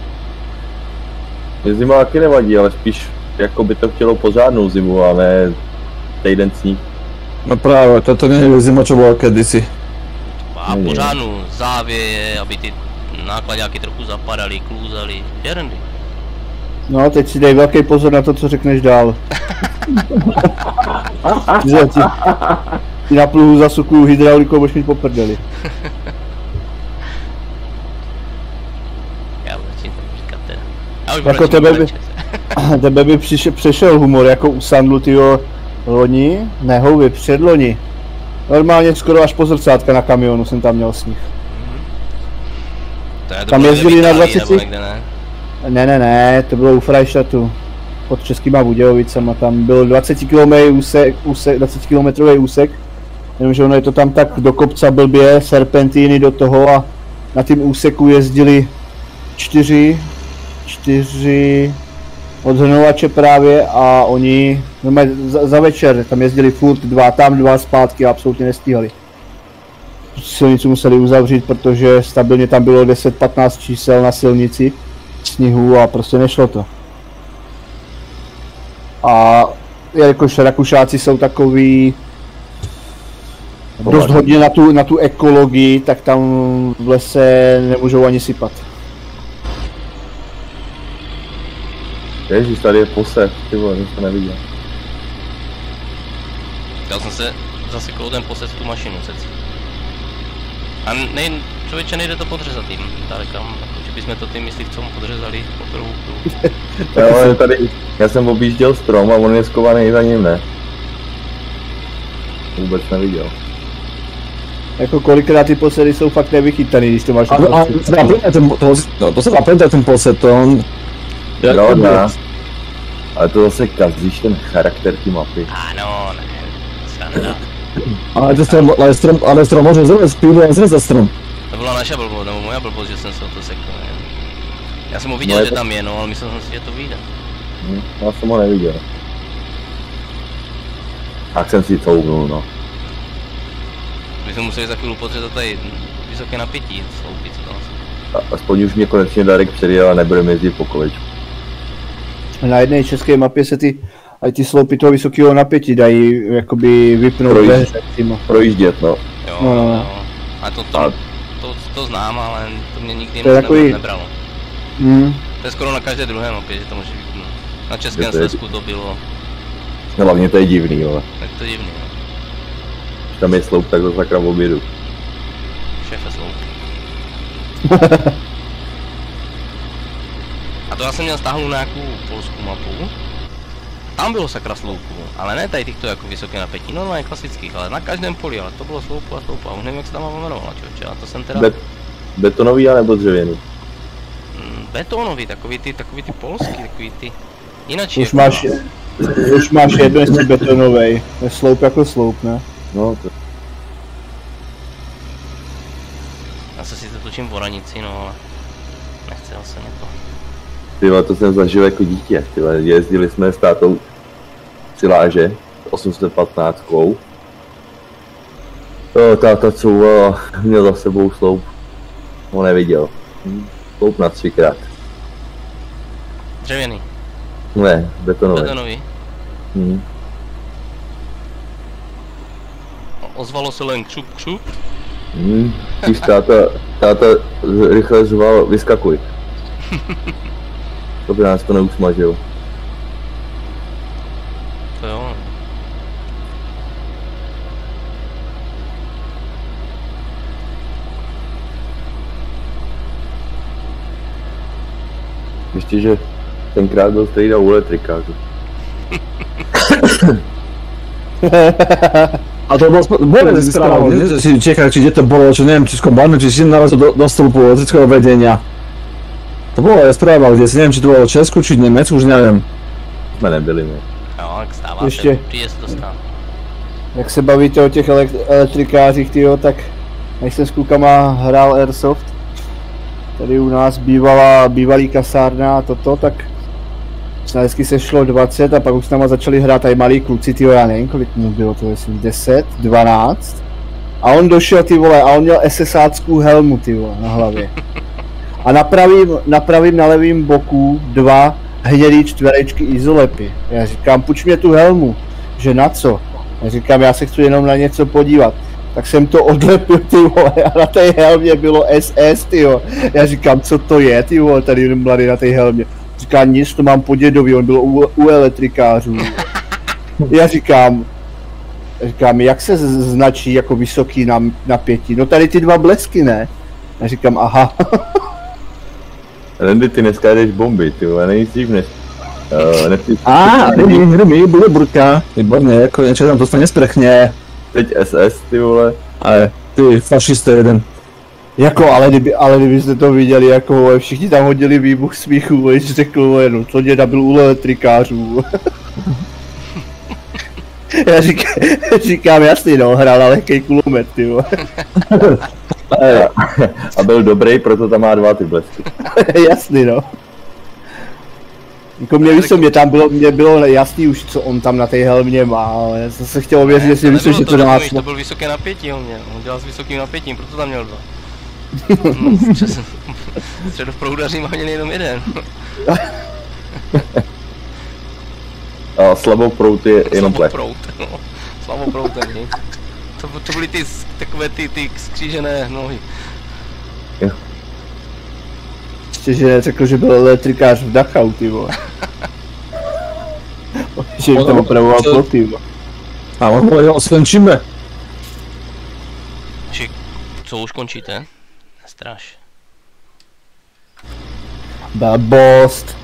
Mě zima taky nevadí, ale spíš jako by to chtělo pořádnou zimu a ne týden sníh. No práve, toto nie je zima, čo bola kedysi. A pořádnou závěje, aby ty nákladáky trochu zapadaly, klúzaly. Děrny. No, teď si dej velký pozor na to, co řekneš dál. Ti na pluhu zasukuju hydraulikou, budeš mít po prdeli. Já začít říkat teda. Já už Jako tebe by přešel humor, jako u Sandlu, tyjo, loni, ne houby, předloni. Normálně skoro až po zrcátka na kamionu jsem tam měl sníh. Tam jezdili na 20. Ne, to bylo u Freištatu. Pod Českýma Budějovicama, tam byl 20 kilometrový úsek, jenomže ono je to tam tak do kopca blbě, serpentíny do toho a na tím úseku jezdili 4 odhrnovače právě a oni za večer tam jezdili furt 2 tam, 2 zpátky a absolutně nestíhali. Silnici museli uzavřít, protože stabilně tam bylo 10-15 čísel na silnici sněhu a prostě nešlo to. A jakož Rakušáci jsou takový dost hodně na tu ekologii, tak tam v lese nemůžou ani sypat. Ježíš, tady je posed, ty vole, jsem to neviděl. Dal jsem se zasekl ten posed v tu mašinu ceci. A člověče, nejde to podřezat tím, dalekam, jako že bychom to tím myslivcům podřezali po kruhu. Ale tady, já jsem objížděl strom a on je skovaný za ním, ne? Vůbec neviděl. Jako kolikrát ty posedy jsou fakt nevychytaný, když to máš A to se zapletá ten posed, to on... Jo, ne. Ale to zase kazíš ten charakter té mapy. Ano, ne, sranda. Ale strom môže zrezať, spílu a zrezať strom. To byla naša blbost, nebo moja blbost, že jsem se o to sekl, ne? Já jsem ho viděl, že tam je, no, ale myslel jsem si, že to vyjde. Já jsem ho neviděl. Tak jsem si couvnul, no. My jsme museli za chvíli potřebovat tady vysoké napětí, sloupit to. Aspoň už mě konečně Darek předjel a nebudeme jezdit po kolečku. Na jedné české mapě se ty sloupy toho vysokého napětí dají jakoby vypnout. Projíždět, no. Jo, no. A to znám, ale to mě nikdy nebralo. To je skoro na každé druhé mapě, že to může vypnout. Na Českém Slezsku to bylo. No hlavně to je divný, ale. Tak to je divný, no. tam je sloup, tak to sakra v obědu. Šéfe sloup. A to já jsem měl stáhnout nějakou polskou mapu. Tam bylo sakra sloupů, ale ne tady těchto jako vysoké napětí, normálně klasických, ale na každém poli, ale to bylo sloupu a sloupu. A už nevím, jak se tam jmenovala, člověče, a to jsem teda... Betonový anebo dřevěný? Betonový, takový ty polský, takový ty... Jinak už máš jedno jestli betonovej, je sloup jako sloup, ne? No to... Já se si to točím v oranici, no ale... Nechcel jsem to. Tyhle, to jsem zažil jako dítě, tyhle, jezdili jsme s tátou siláže 815. Táta couvala, měl za sebou sloup, ho neviděl. Sloup na 3krát. Dřevěný. Ne, betonový. Betonový. Ozvalo se len křup křup. Když táta rychle zval, vyskakuj. To by nás to neusmažil. To jo. Ještě, že tenkrát byl strejda u elektrikářů. A to bolo správne, že si čekal, či kde to bolo, čo neviem, či v Kombarnu, či si narazil do stĺpu elektrického vedenia. To bolo aj správa, kde si neviem, či to bolo v Česku, či v Nemecku, už neviem. Jsme nebyli my. Jo, tak stává Ještě. se, přijde se to stát. Jak se bavíte o těch elektrikářích, tyjo, tak než jsem s klukama hrál Airsoft, tady u nás bývalý kasárna a toto, tak se vždycky sešlo 20 a pak už s náma začali hrát tady malí kluci, tyjo, já nevím, kolik mu bylo, to je 10, 12. A on došel, ty vole, a on měl SSáckou helmu, ty vole, na hlavě. A na pravým, na levým boku 2 hnědý čtverečky izolepy. Já říkám, půjč mě tu helmu, že na co? Já říkám, já se chci jenom na něco podívat. Tak jsem to odlepil, ty vole, a na té helmě bylo SS, ty jo. Já říkám, co to je, ty vole, tady mladý na té helmě. Říká, nic, to mám po dědovi, on byl u elektrikářů. Já říkám, jak se značí jako vysoký napětí? No tady ty 2 blesky, ne? Já říkám, aha. Randy, ty dneska jdeš bomby, ty vole, nejdřív dnes. Rymi, bude burka, výborně, jako něče tam to stane sprchně. Teď SS, ty vole. Ale ty fašista jeden. Jako, ale kdybyste to viděli, jako všichni tam hodili výbuch smíchu, když řekl, no to děda byl u elektrikářů. Já říkám, jasný no, hrál na lehkej kulomet, ty vole. A byl dobrý, proto tam má 2 ty blesky. Jasný no. Jako mě bylo jasný už, co on tam na té helmě má, ale já jsem se chtěl ověřit, jestli myslím, že to dá. To byl vysoké napětí, on dělal s vysokým napětím, proto tam měl 2. Středoproudaří má měl jenom jeden. A slaboprout je jenom plech. Slaboprout, no. To byly takové ty skřížené nohy. Jo. Ještě, že řekl, že byl elektrikář v Dachau, ty vole. Že jim tam opravoval ploty, vole. A on povedal, skončíme. Co už končíte? Straš. Blbost.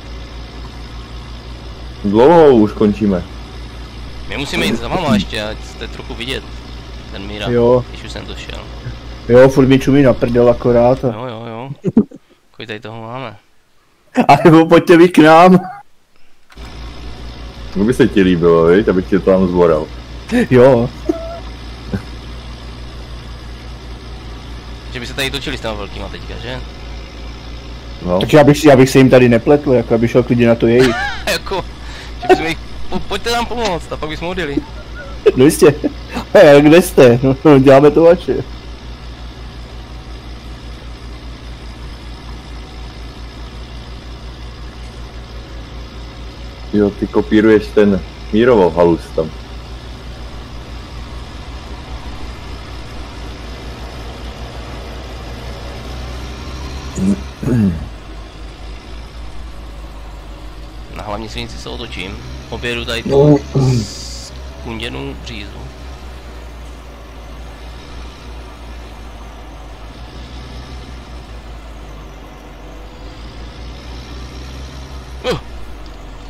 Dlouho už končíme. My musíme jít za váma ještě, ať jste trochu vidět. Ten Míra, jo. Když už jsem došel. Jo, furt mi čumí na prdel akorát. Jo. Kolik tady toho máme? A nebo pojďte vy k nám. To by se ti líbilo, viď? Abych tě tam zboral. Jo. Že by se tady točili s těma velkýma teďka, že? No. Takže já bych se jim tady nepletl, jako aby šel klidně na to jejich. Jako, že bychom jich... Pojďte nám pomoct a pak bychom odjeli. No jistě. Kde jste? No, děláme to vaše. Jo, ty kopíruješ ten Mírovo halus tam. Na hlavní silnici se otočím, objedu tady tu skunděnou břízu.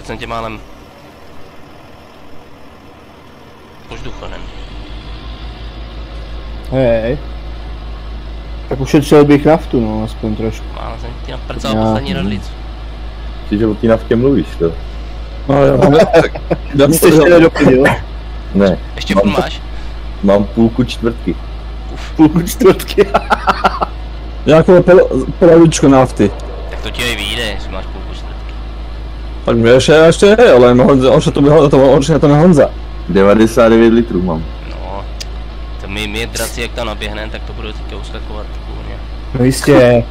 Teď jsem tě málem požduchonem. Hej. Tak ušetřil bych naftu, no, aspoň trošku. Málem jsem ti naprcal Já- poslední radlicu. Ty, že o té naftě mluvíš, to? No jo, já Jste ještě nedoplnil. Ne, Ještě půl máš? mám půlku čtvrtky. Půlku čtvrtky. nějakou polovičku nafty. Tak to ti aj vyjde, jestli máš půlku čtvrtky. Tak ještě je, ale on se to vyhodil, to určitě to Honza. 99 litrů mám. No, to my draci, jak tam naběhne, tak to bude teďka uskakovat půlně. No jistě.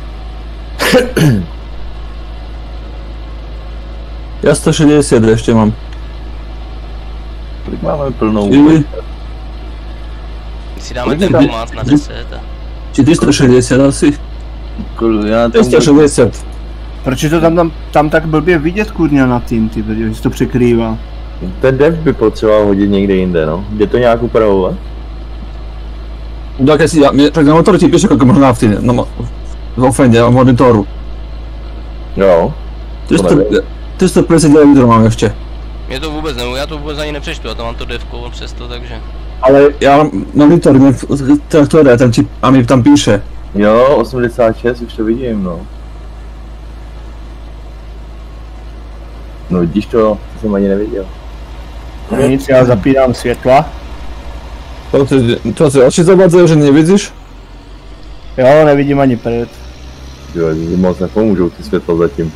Já 160 ještě mám. Kolik máme plnou? Ili, My si dáme ten pomác na 10 a... či 360 asi? Já tam 360. Proč je to tam tak blbě vidět, kurňa, na tým, ty brďo, že se to překrývá. ten dev by potřeboval hodit někde jinde, no. Jde to nějak upravovat? Tak jestli, tak na motoru ti píše, kolik máš nafty, v ofendě, v monitoru. Jo. 359 litrů mám ještě. Mě to vůbec nevím, já to vůbec ani nepřečtu, já tam mám to devko přesto, takže... Ale já mám monitor, které ten čip, a mi tam píše. Jo, 86, už to vidím, no. No vidíš to jsem ani neviděl. Nic, já zapínám světla. To si oči zavadzají, že nevidíš? Jo, nevidím ani prd. Jo, moc nepomůžou ty světla zatím.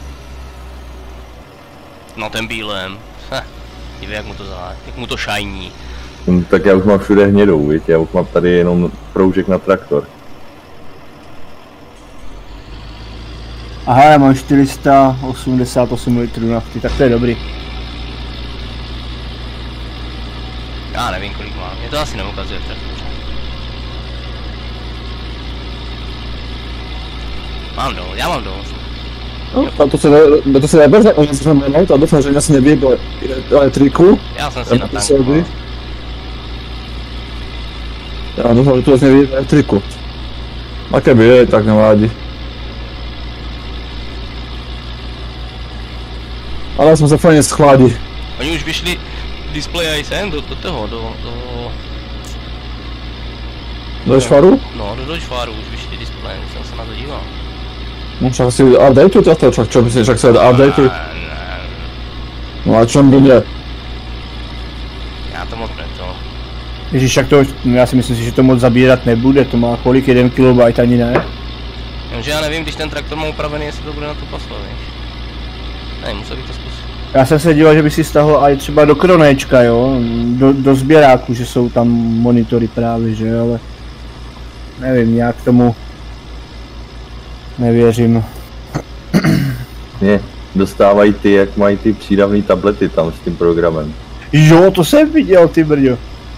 No ten bílem. Dívej, jak mu to jak mu to šajní. Tak já už mám všude hnědou, víš? Já už mám tady jenom proužek na traktor. Aha, já mám 488 litrů nafty, tak to je dobrý. Já nevím, kolik mám, mě to asi neukazuje v traktoře. Mám dost, já mám dost. No, to se nebeře, že jsem měl auto a doufám, že asi nevyjebal elektriku. Já jsem si Já natankoval. Já doufám, že tu asi nevyjebal elektriku. A keby je, tak nevádí. Ale jsme se fajně schladí. Oni už vyšli displeje i sem, do toho, Do švaru? no, do šváru už vyšli displeje, jsem se na to díval. No však si updateu to, však čo myslíš, však se updateu? No a čom by ne? Já to moc to. Ježíš, jak to, já si myslím, že to moc zabírat nebude, to má kolik, 1 KB ani ne? Jenže já nevím, když ten traktor má upravený, jestli to bude na to paslo, víš. Ne, musel bych to zkusit. Já jsem se díval, že by si stahl i třeba do Kronečka, jo, do sběráku, že jsou tam monitory právě, že, ale nevím, nějak tomu nevěřím. Ne, dostávají ty, jak mají ty přídavné tablety tam s tím programem. Jo, to jsem viděl, ty brďo.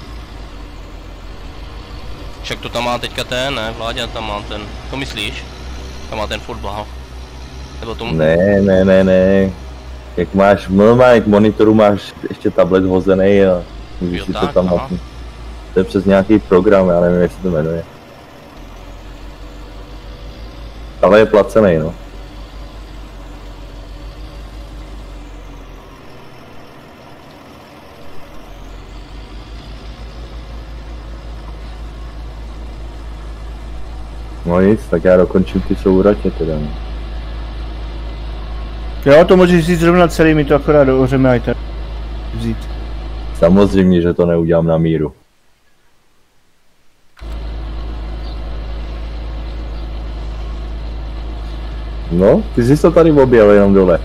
Však to tam má teďka ten, ne, Vláďa tam má ten, to myslíš? Tam má ten furt blaho. Nebo tomu... Ne. Jak máš, normálně k monitoru máš ještě tablet hozený a můžeš Jo, si to tak, tam aha. vlastně. To je přes nějaký program, já nevím, jak se to jmenuje. Ale je placený, no. No nic, tak já dokončím ty souratě teda. No. Jo, to můžeš říct zrovna celý, my to akorát dohořeme aj tak vzít. Samozřejmě, že to neudělám na míru. No, ty jsi to tady objel jenom dole.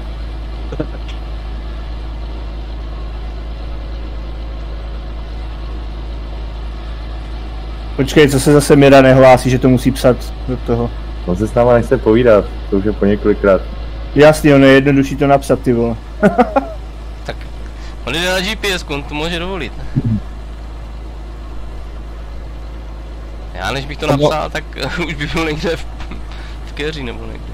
Počkej, co se zase Mira nehlásí, že to musí psat do toho. On se s náma nechce povídat, to už je po několikrát. Jasný, ono je jednodušší to napsat, ty vole. Tak, on jde na GPS, on to může dovolit. Já než bych to napsal, tak už by byl někde v Keři nebo někde.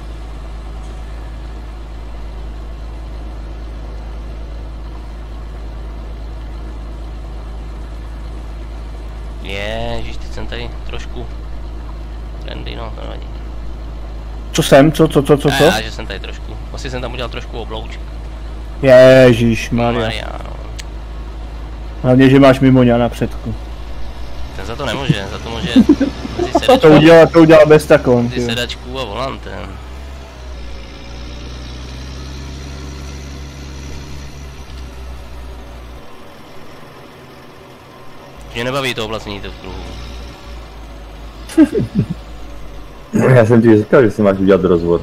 Ježiš, teď jsem tady trošku trendy, no to nevadí. Co jsem? Co? Já, že jsem tady trošku, asi jsem tam udělal trošku oblouček. Ježišmarja. Mariano. Hlavně, že máš mimoňa na předku. Ten za to nemůže, za to může mezi sedačkou, To udělal bez takon, mezi ty. sedačkou a volantem. Mě nebaví to oblacení to v kruhu. Já jsem ti říkal, že si máš udělat rozvod.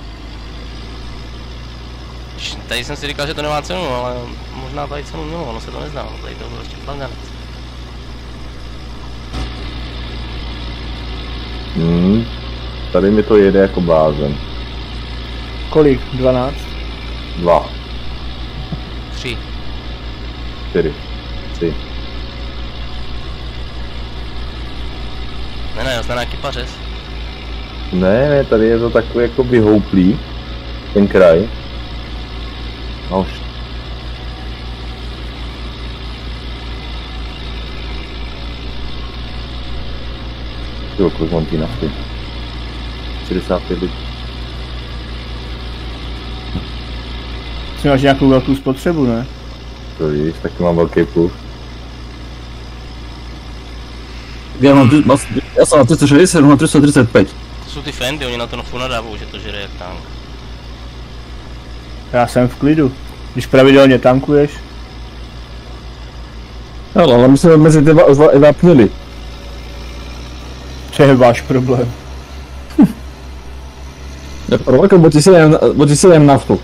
Tady jsem si říkal, že to nemá cenu, ale možná tady cenu mělo, ono se to nezná, tady to byl prostě flanganec. Tady mi to jede jako blázen. Kolik? 12? 2, 3. 4, 3. Ne, já jsem nějaký pařez. Ne, tady je to takový jako vyhouplý. Ten kraj. A už. Jo, kolik mám ty nafty? 65 litrů. Ty máš nějakou velkou spotřebu, ne? To víš, taky mám velký pluh. Já jsem na 360, na 335. To jsou ty Fendy, oni na to furt nadávají, že to žere jak tank. Já jsem v klidu. Když pravidelně tankuješ, Ale my jsme mezi ty vápnili. co je váš problém? Rovako, bo ti sejem naftu.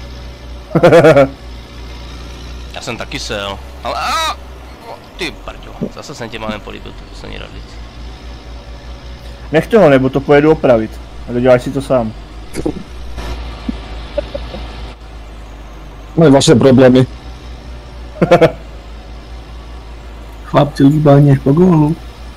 Já jsem taky sel, ale ty parďo, zase jsem tě máme políbil, to se ani radit. Nech toho, nebo to pojedu opravit. A doděláš si to sám. Mají vaše problémy. Chlapci líbání až po gólu.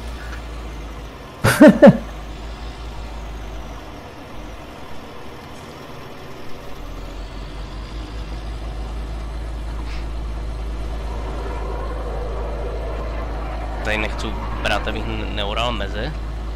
Tady nechci brát, abych neural meze.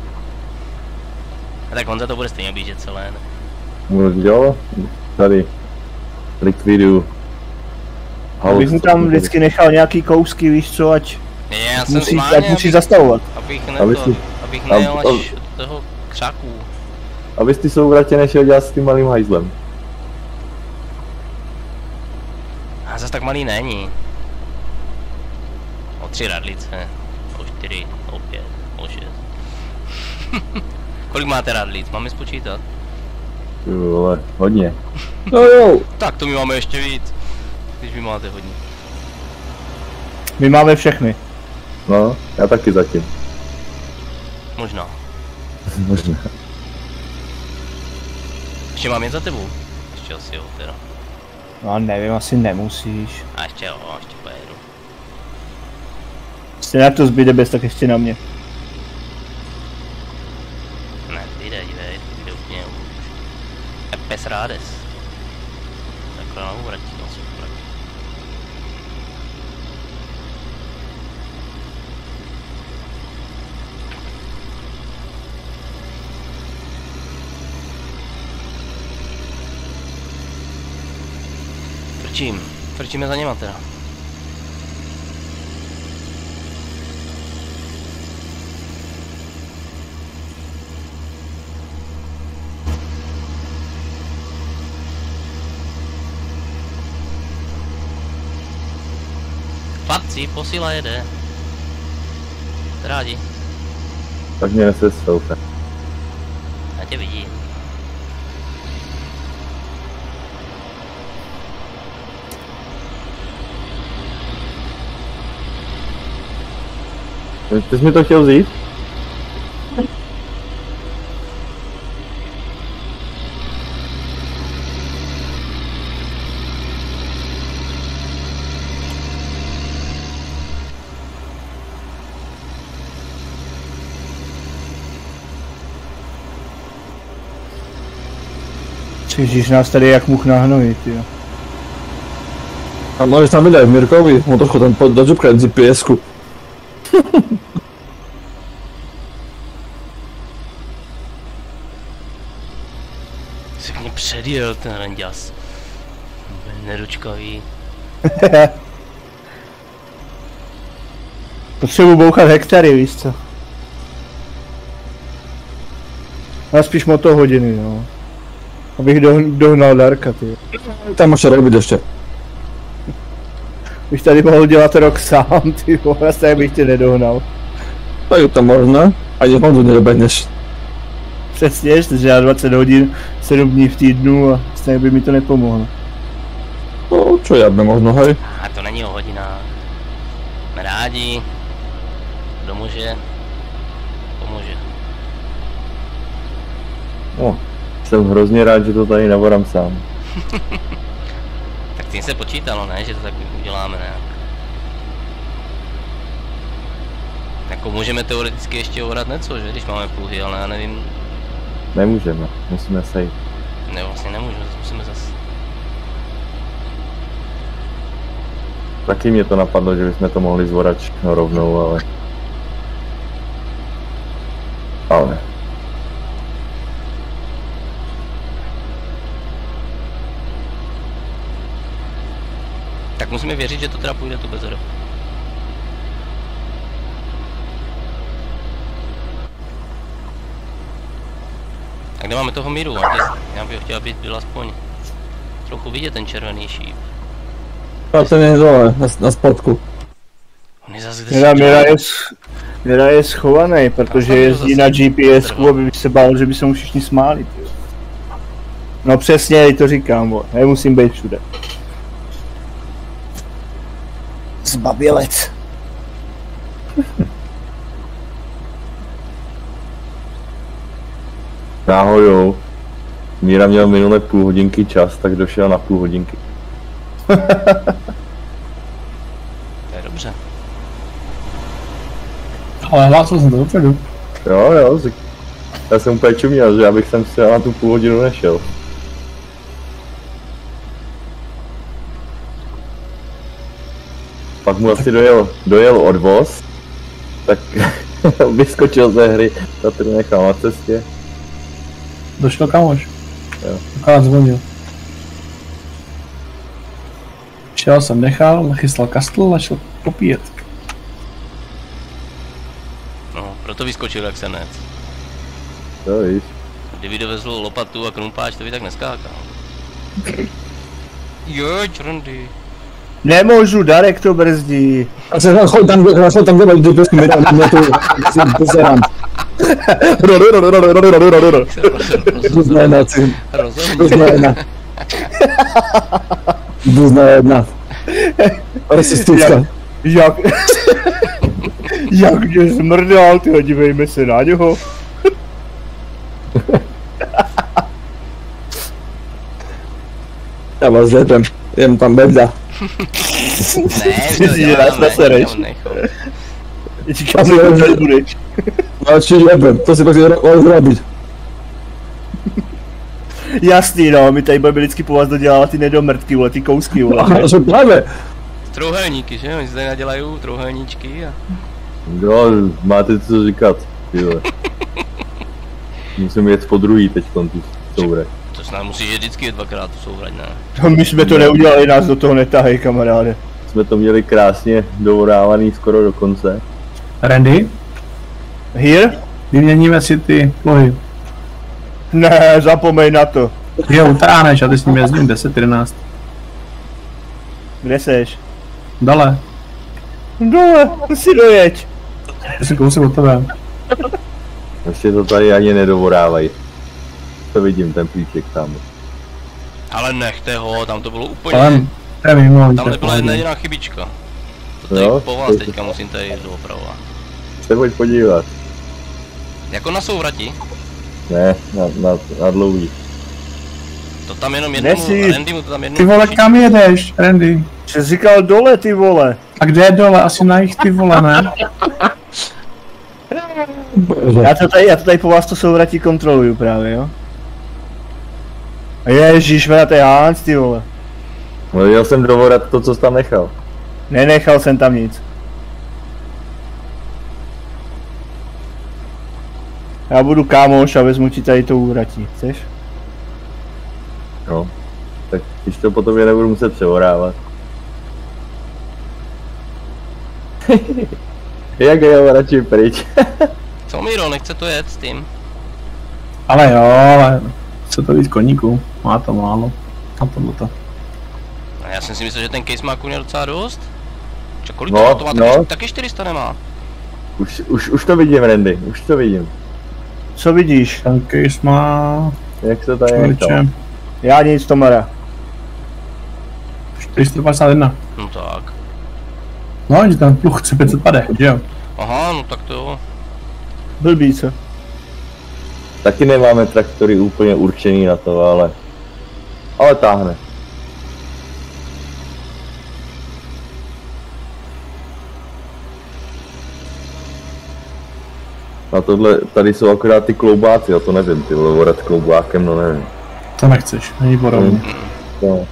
A tak Honza to bude stejně bížet celé, ne? Jo, tady. Likviduju. Abych mu tam vždycky nechal nějaký kousky, víš co, ať Já jsem schválně, ať musí zastavovat. abych nejel až do toho křáku. Abys ty souvratě nešel dělat s tím malým hajzlem. A zase tak malý není. O 3 radlice, o 4, o 5, o 6. Kolik máte radlic? Máme spočítat? Ty vole, hodně. No jo. Tak to my máme ještě víc. Když vy máte hodně. My máme všechny. No, já taky zatím. Možná. Možná. Ještě mám jet za tebou? Ještě asi jo, teda. No nevím, asi nemusíš. A ještě jo, ještě pojedu. Stejně jak to zbyde bez, tak ještě na mě. Ne, jde úplně už. Pes rádes. Takhle na úvratí, no super. Frčíme za něma teda. Chlapci, posila jede. Rádi, Tak mě nese selfie. já tě vidím. Ty jsi mi to chtěl vzít? Ježíš, nás tady jak much na hnoji, tyjo. A môžeš tam vidieť Mirkovi, mu trochu tam doďupkať GPS-ku. Jsi mě předjel ten randěs. Nedočkavý. Potřebuji bouchat hektary, víš co? A spíš motohodiny, no. Abych dohnal Darka, ty. Tam může robit ještě. Bych tady mohl dělat rok sám, ty vole, tak bych tě nedohnal. Tak je to možné, ani Hondu nedoběhneš. Přesně, že já 20 hodin, 7 dní v týdnu a stejně by mi to nepomohlo. No, čo ja by možno, hej. A to není o hodinách. Jsme rádi. Kdo může, pomůže. No, jsem hrozně rád, že to tady navorám sám. Tak tím se počítalo, ne? Že to tak uděláme nějak. Jako můžeme teoreticky ještě orat něco, že? Když máme pluhy, ale já nevím. Nemůžeme, musíme sejít. Ne, vlastně nemůžeme, musíme zase. Taky mě to napadlo, že bychom to mohli zvorat všechno rovnou, ale... Ale... Tak musíme věřit, že to teda půjde tu bezeru. A kde máme toho míru? Já bych chtěl, aby byl aspoň trochu vidět ten červený šíp. A ten je dole, na spodku. On je zase kde Mira je schovaný, protože jezdí na GPS, aby se bál, že by se mu všichni smáli. Tyjo. No přesně, to říkám, bo. Nemusím být všude. Zbabělec. Náhodou. Míra měl minule půl hodinky čas, tak došel na půl hodinky. To je dobře. Ale hlásil jsem to dopředu. Jo, já jsem úplně čuměl, že já bych sem si na tu půl hodinu nešel. Pak mu asi dojel odvoz, tak vyskočil ze hry, Tatry nechal na cestě. Došel kamoš. Jo. Akorát zvonil. Šel jsem, nachystal kastl a šel popíjet. No, proto vyskočil jak senec. To víš. Kdyby dovezl lopatu a krumpáč, to by tak neskákal. Jo, črndy. Nemůžu, Darek to brzdí. A se chodí tam dole, když prostě mi na tu pozerám. Duzna jedna. Duzna jedna. Rasistická. Jak mě zmrdal, tyho, dívejme se na něho. Já vás zlepem, jem tam bedla. Ne, to dělám, Říkám, že to nebudeš. No či jebem, to si pak zrobit. Jasný no, my tady budeme vždycky po vás dodělávat ty nedomrtky, vole, ty kousky, vole. A co právě? Trouhelníky, že? Oni se tady nadělají trouhelníčky a... Jo, máte co říkat, tyhle. Musím jet po druhý teďkon tu souhrať. To snad musíš jet vždycky dvakrát tu souhrať, ne? No, my jsme to neudělali, nás do toho netahej, kamaráde. Jsme to měli krásně dovodávaný skoro do konce. Randy, Here? vyměníme si ty plohy. Ne, zapomeň na to. Jo, utáhneš a ty s ním jezdím 10-11. Kde seš? Dale, Dole, si dojeď. to si kousek od tebe. Ještě to tady ani nedovodávají. To vidím, ten plíček tam. Ale nechte ho, tam to bylo úplně... Ale, nevím, no, Tam nebyla jedna jediná chybička. To Jo, tady po vás teďka musím tady jít doopravovat. Se pojď podívat. Jako na souvrati? Ne, na dlouhý. To tam jenom jednomu, Nesi. Randymu to tam Ty jednomu... vole, kam jedeš, Randy? Jsi říkal dole, ty vole. A kde je dole? Asi na jich, ty vole, ne? Já to tady po vás to souvratí kontroluju právě, jo. Ježíš, na té Hans, ty vole. No jel jsem dovodat to, co jsi tam nechal. Nenechal jsem tam nic. Já budu kámoš a vezmu ti tady to úratí, chceš? No. Tak když to potom je nebudu muset převorávat. Jak jo, radši pryč. Co Miro, nechce to jet s tím? Ale jo, ale chce to víc koníků. Má to málo. A tohleto. No, já jsem si myslel, že ten case má kurně docela dost. Čak kolik No, to má? no. Taky 400 nemá. Už to vidím, Randy, už to vidím. Co vidíš? Ten case má... Jak se tady nechal. Člověče, Já nic, Tomara. 451. No tak. No, že ten pluch chce 550, že jo? Aha, no tak to jo. Blbý, co? Taky nemáme traktory úplně určený na to, ale táhne. A tohle, tady jsou akorát ty kloubáci, já to nevím, ty vole, vorat kloubákem, no nevím. To nechceš, není porovný. No.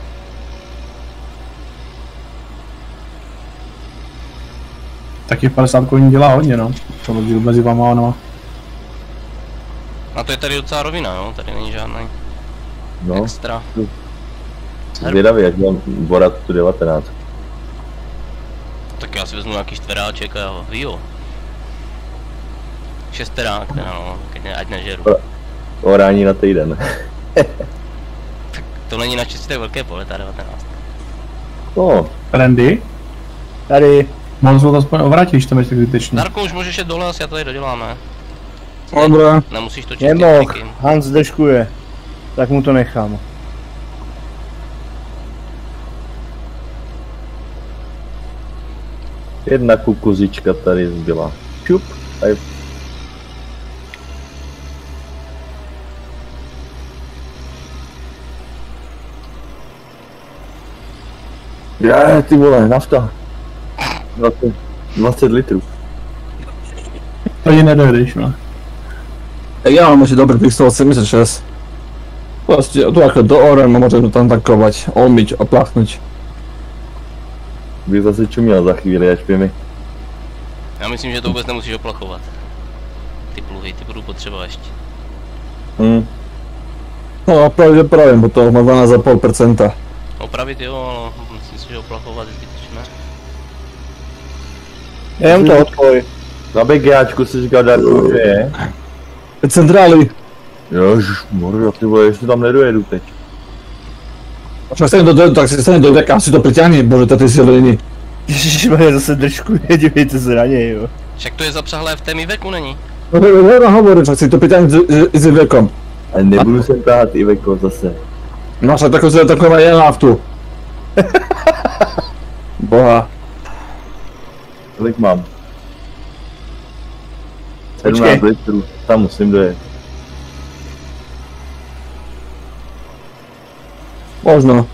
Taky 50 koní dělá hodně, no. To rozdíl mezi vama a nama. A to je tady docela rovina, jo? Tady není žádný No, extra. zvědavý, jak mám vorat tu 19. Tak já si vezmu nějaký čtveráček a jo. Šesterák teda no, ať nežeru. Orání na týden. To není naštěstí tak velké pole, ta 19. No, Randy? Tady. Mohl jsme to aspoň ovrátit, když to máš tak zbytečný. Darko, už můžeš jít dole, asi já tady doděláme. Dobré. Nemusíš točit Nemohl. ty kliky. Hans deškuje. Tak mu to nechám. jedna kukuzička tady zbyla. Čup, tady. Je, ty vole, nafta. 20 litrů. To ji nedojedeš, no. Ja mám ešte dobrý Pixel 76. Proste tu ako do orem a môžem to tam tankovať, omyť a plachnuť. Bych zase čuměl za chvíli, až mi. Já myslím, že to vůbec nemusíš oplachovat. Ty pluhy, ty budu potřeba ještě. No pravde pravím, bo to má 12,5%. Opravit jo, ale myslím si, že oplachovat je zbytečné. Jem to odpoj. Na BGAčku si říkal Darku, že je? Centrály. Ježišmarja, ty vole, ještě tam nedojedu teď. Však stane tak si stane do deka, si to priťahne, bože, to ty siliny. Ježišmarja, zase držkuje, dívejte se na něj, jo. Však to je zapřahlé v té Iveku není. No hovorím, však si to priťahne s Ivekom. Ale nebudu sem táhat Iveko zase. No však taková je naftu. Boha. Kolik mám? 17 litrů, tam musím dojet. Možno.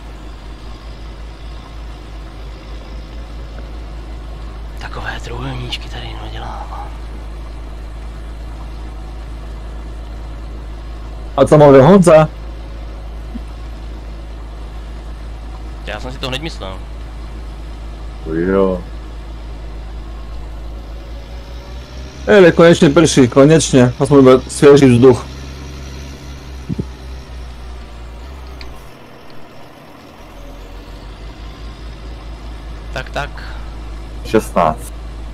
Takové trojúhelníčky tady nedělávám. A co mluví Honza? Já jsem si to hned myslel. Jo. Ale konečne prší, konečne. Aspoň bude svieži vzduch. Tak. 16.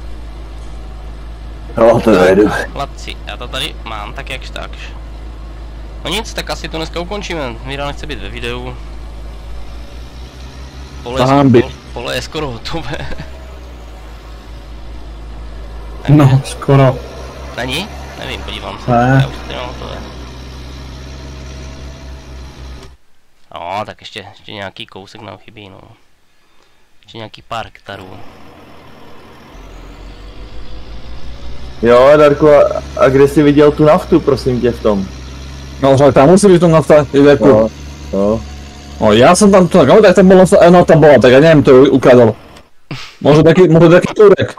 No, to dojedu. Hladci, já to tady mám tak jakž takž. No nic, tak asi to dneska ukončíme. Míra nechce být ve videu. Pole je skoro hotové. No, skoro. Není? Nevím, podívám se. Ne. Já už to mám hotové. No, tak ještě nějaký kousek nám chybí, no. Ještě nějaký pár hektarů. Jo, Darku, a kde jsi viděl tu naftu, prosím tě, v tom? No však tam musí byť to nafta, Iveku. No. No ja som tam tu, tak tam bolo, no tam bola, tak ja neviem, to ukradol. Možno taký Turek.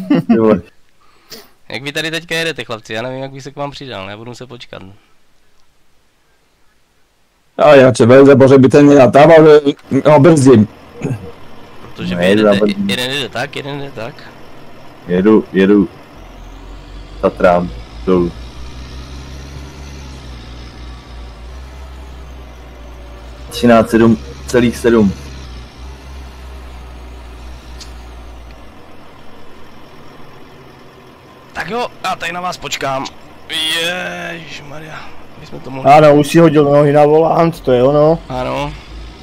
Jak vy tady teďka jedete, chlapci, já nevím, jak bych se k vám přidal, nebudu se počkat. A ja čo veze, bože by ten nenatával, že ho brzdím. Protože vy jedete, jeden jde tak, jeden jde tak. Jedu. Tatrám, dolů. jo, já tady na vás počkám. Ježišmarja, my jsme to mohli... Ano, už si hodil nohy na volant, to je ono. Ano,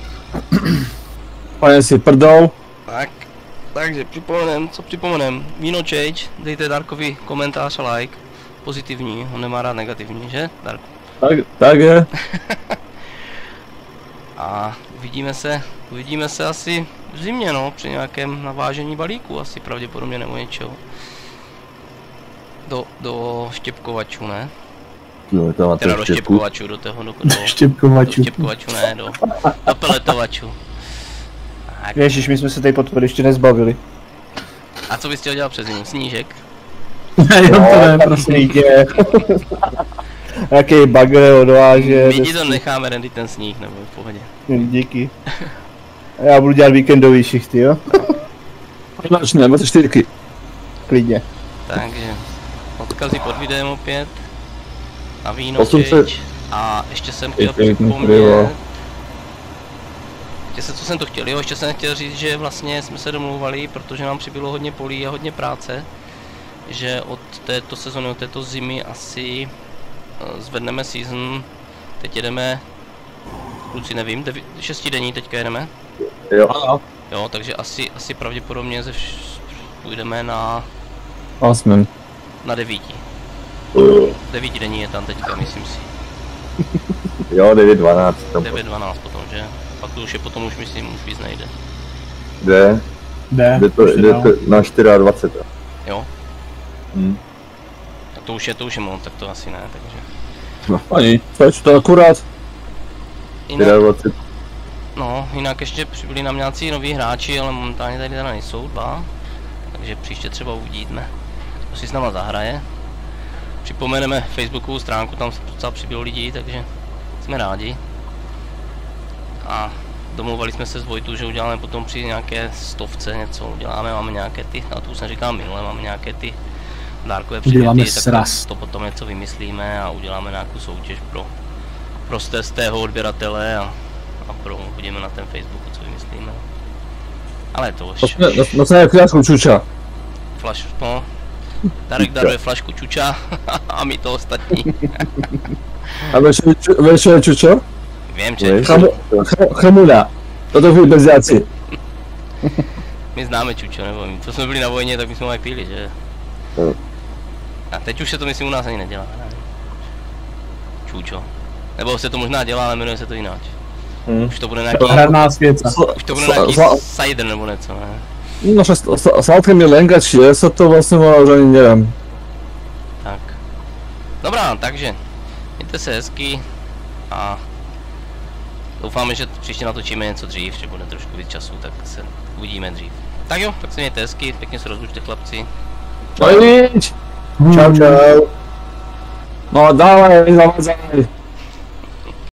Pane si prdol. tak. Takže co připomenem? Vino Change, dejte Darkovi komentář a like. Pozitivní, on nemá rád negativní, že, Darku? Tak je. A uvidíme se asi v zimě, no, při nějakém navážení balíku, asi pravděpodobně nebo něčeho. Do štěpkovačů, ne? Jo, to máte Teda do štěpku. štěpkovačů, do Štěpkovačů. štěpkovačů, ne, do peletovačů. Tak. Ježiš, my jsme se tady potom ještě nezbavili. A co bys chtěl dělat přes zimu? Snížek? Ne, jo, to ne, prosím. Jde. Jaký bagre odváže. My ti to necháme rendy ten sníh, nebo v pohodě. Díky. Já budu dělat víkendový šichty, jo? Nočné, 24. Klidně. Takže odkazy pod videem opět. A víno 800. Change. A ještě jsem chtěl Ještě připomnět... Co jsem to chtěl, jo, ještě jsem chtěl říct, že vlastně jsme se domlouvali, protože nám přibylo hodně polí a hodně práce, že od této sezony, od této zimy asi zvedneme season, teď jedeme, kluci nevím, 6 denní teďka jedeme, Jo. jo, takže asi pravděpodobně půjdeme na 8. 9. 9 denní je tam teďka, myslím si, Jo, 9-12. 9-12 potom, že? Pak to už je potom, už myslím, už víc nejde. Jde to na 24. Jo? Tak to už je moc, tak to asi ne, takže... Ani, to akurát. Jinak, 24. no, jinak ještě přibyli nám nějací noví hráči, ale momentálně tady teda nejsou dva. Takže příště třeba uvidíme, kdo si s náma zahraje. Připomeneme Facebookovou stránku, tam se docela přibylo lidí, takže jsme rádi. A domluvali jsme se s Vojtou, že uděláme potom při nějaké 100 něco, uděláme, máme nějaké ty, a to už jsem říkal minule, máme nějaké ty dárkové Uděláme předměty, tak sraz. to potom něco vymyslíme a uděláme nějakou soutěž pro stého odběratele a uvidíme na ten Facebooku, co vymyslíme. Ale to už... No to je krásku čuča. Flash, no. Darek daruje flašku čuča a my to ostatní. A víš, čo je čučo? Vím, že Chamula. Toto byli bezdáci. my známe čučo, nebo my, co jsme byli na vojně, tak my jsme ho pili, že? A teď už se to myslím u nás ani nedělá, ne? Čučo. Nebo se to možná dělá, ale jmenuje se to jinak. Už to bude nějaký... Hradná svěca. Už to bude nějaký cider nebo něco, ne? No, sladké mi lengač je, sa to vlastne už ani neviem. Tak. Dobrá, takže mějte se hezky a doufáme, že příště natočíme něco dřív, že bude trošku víc času, tak se uvidíme dřív. Tak jo, tak se mějte hezky, pěkně se rozlučte chlapci. No idź! Čau, čau. No dávaj, zavadzaj.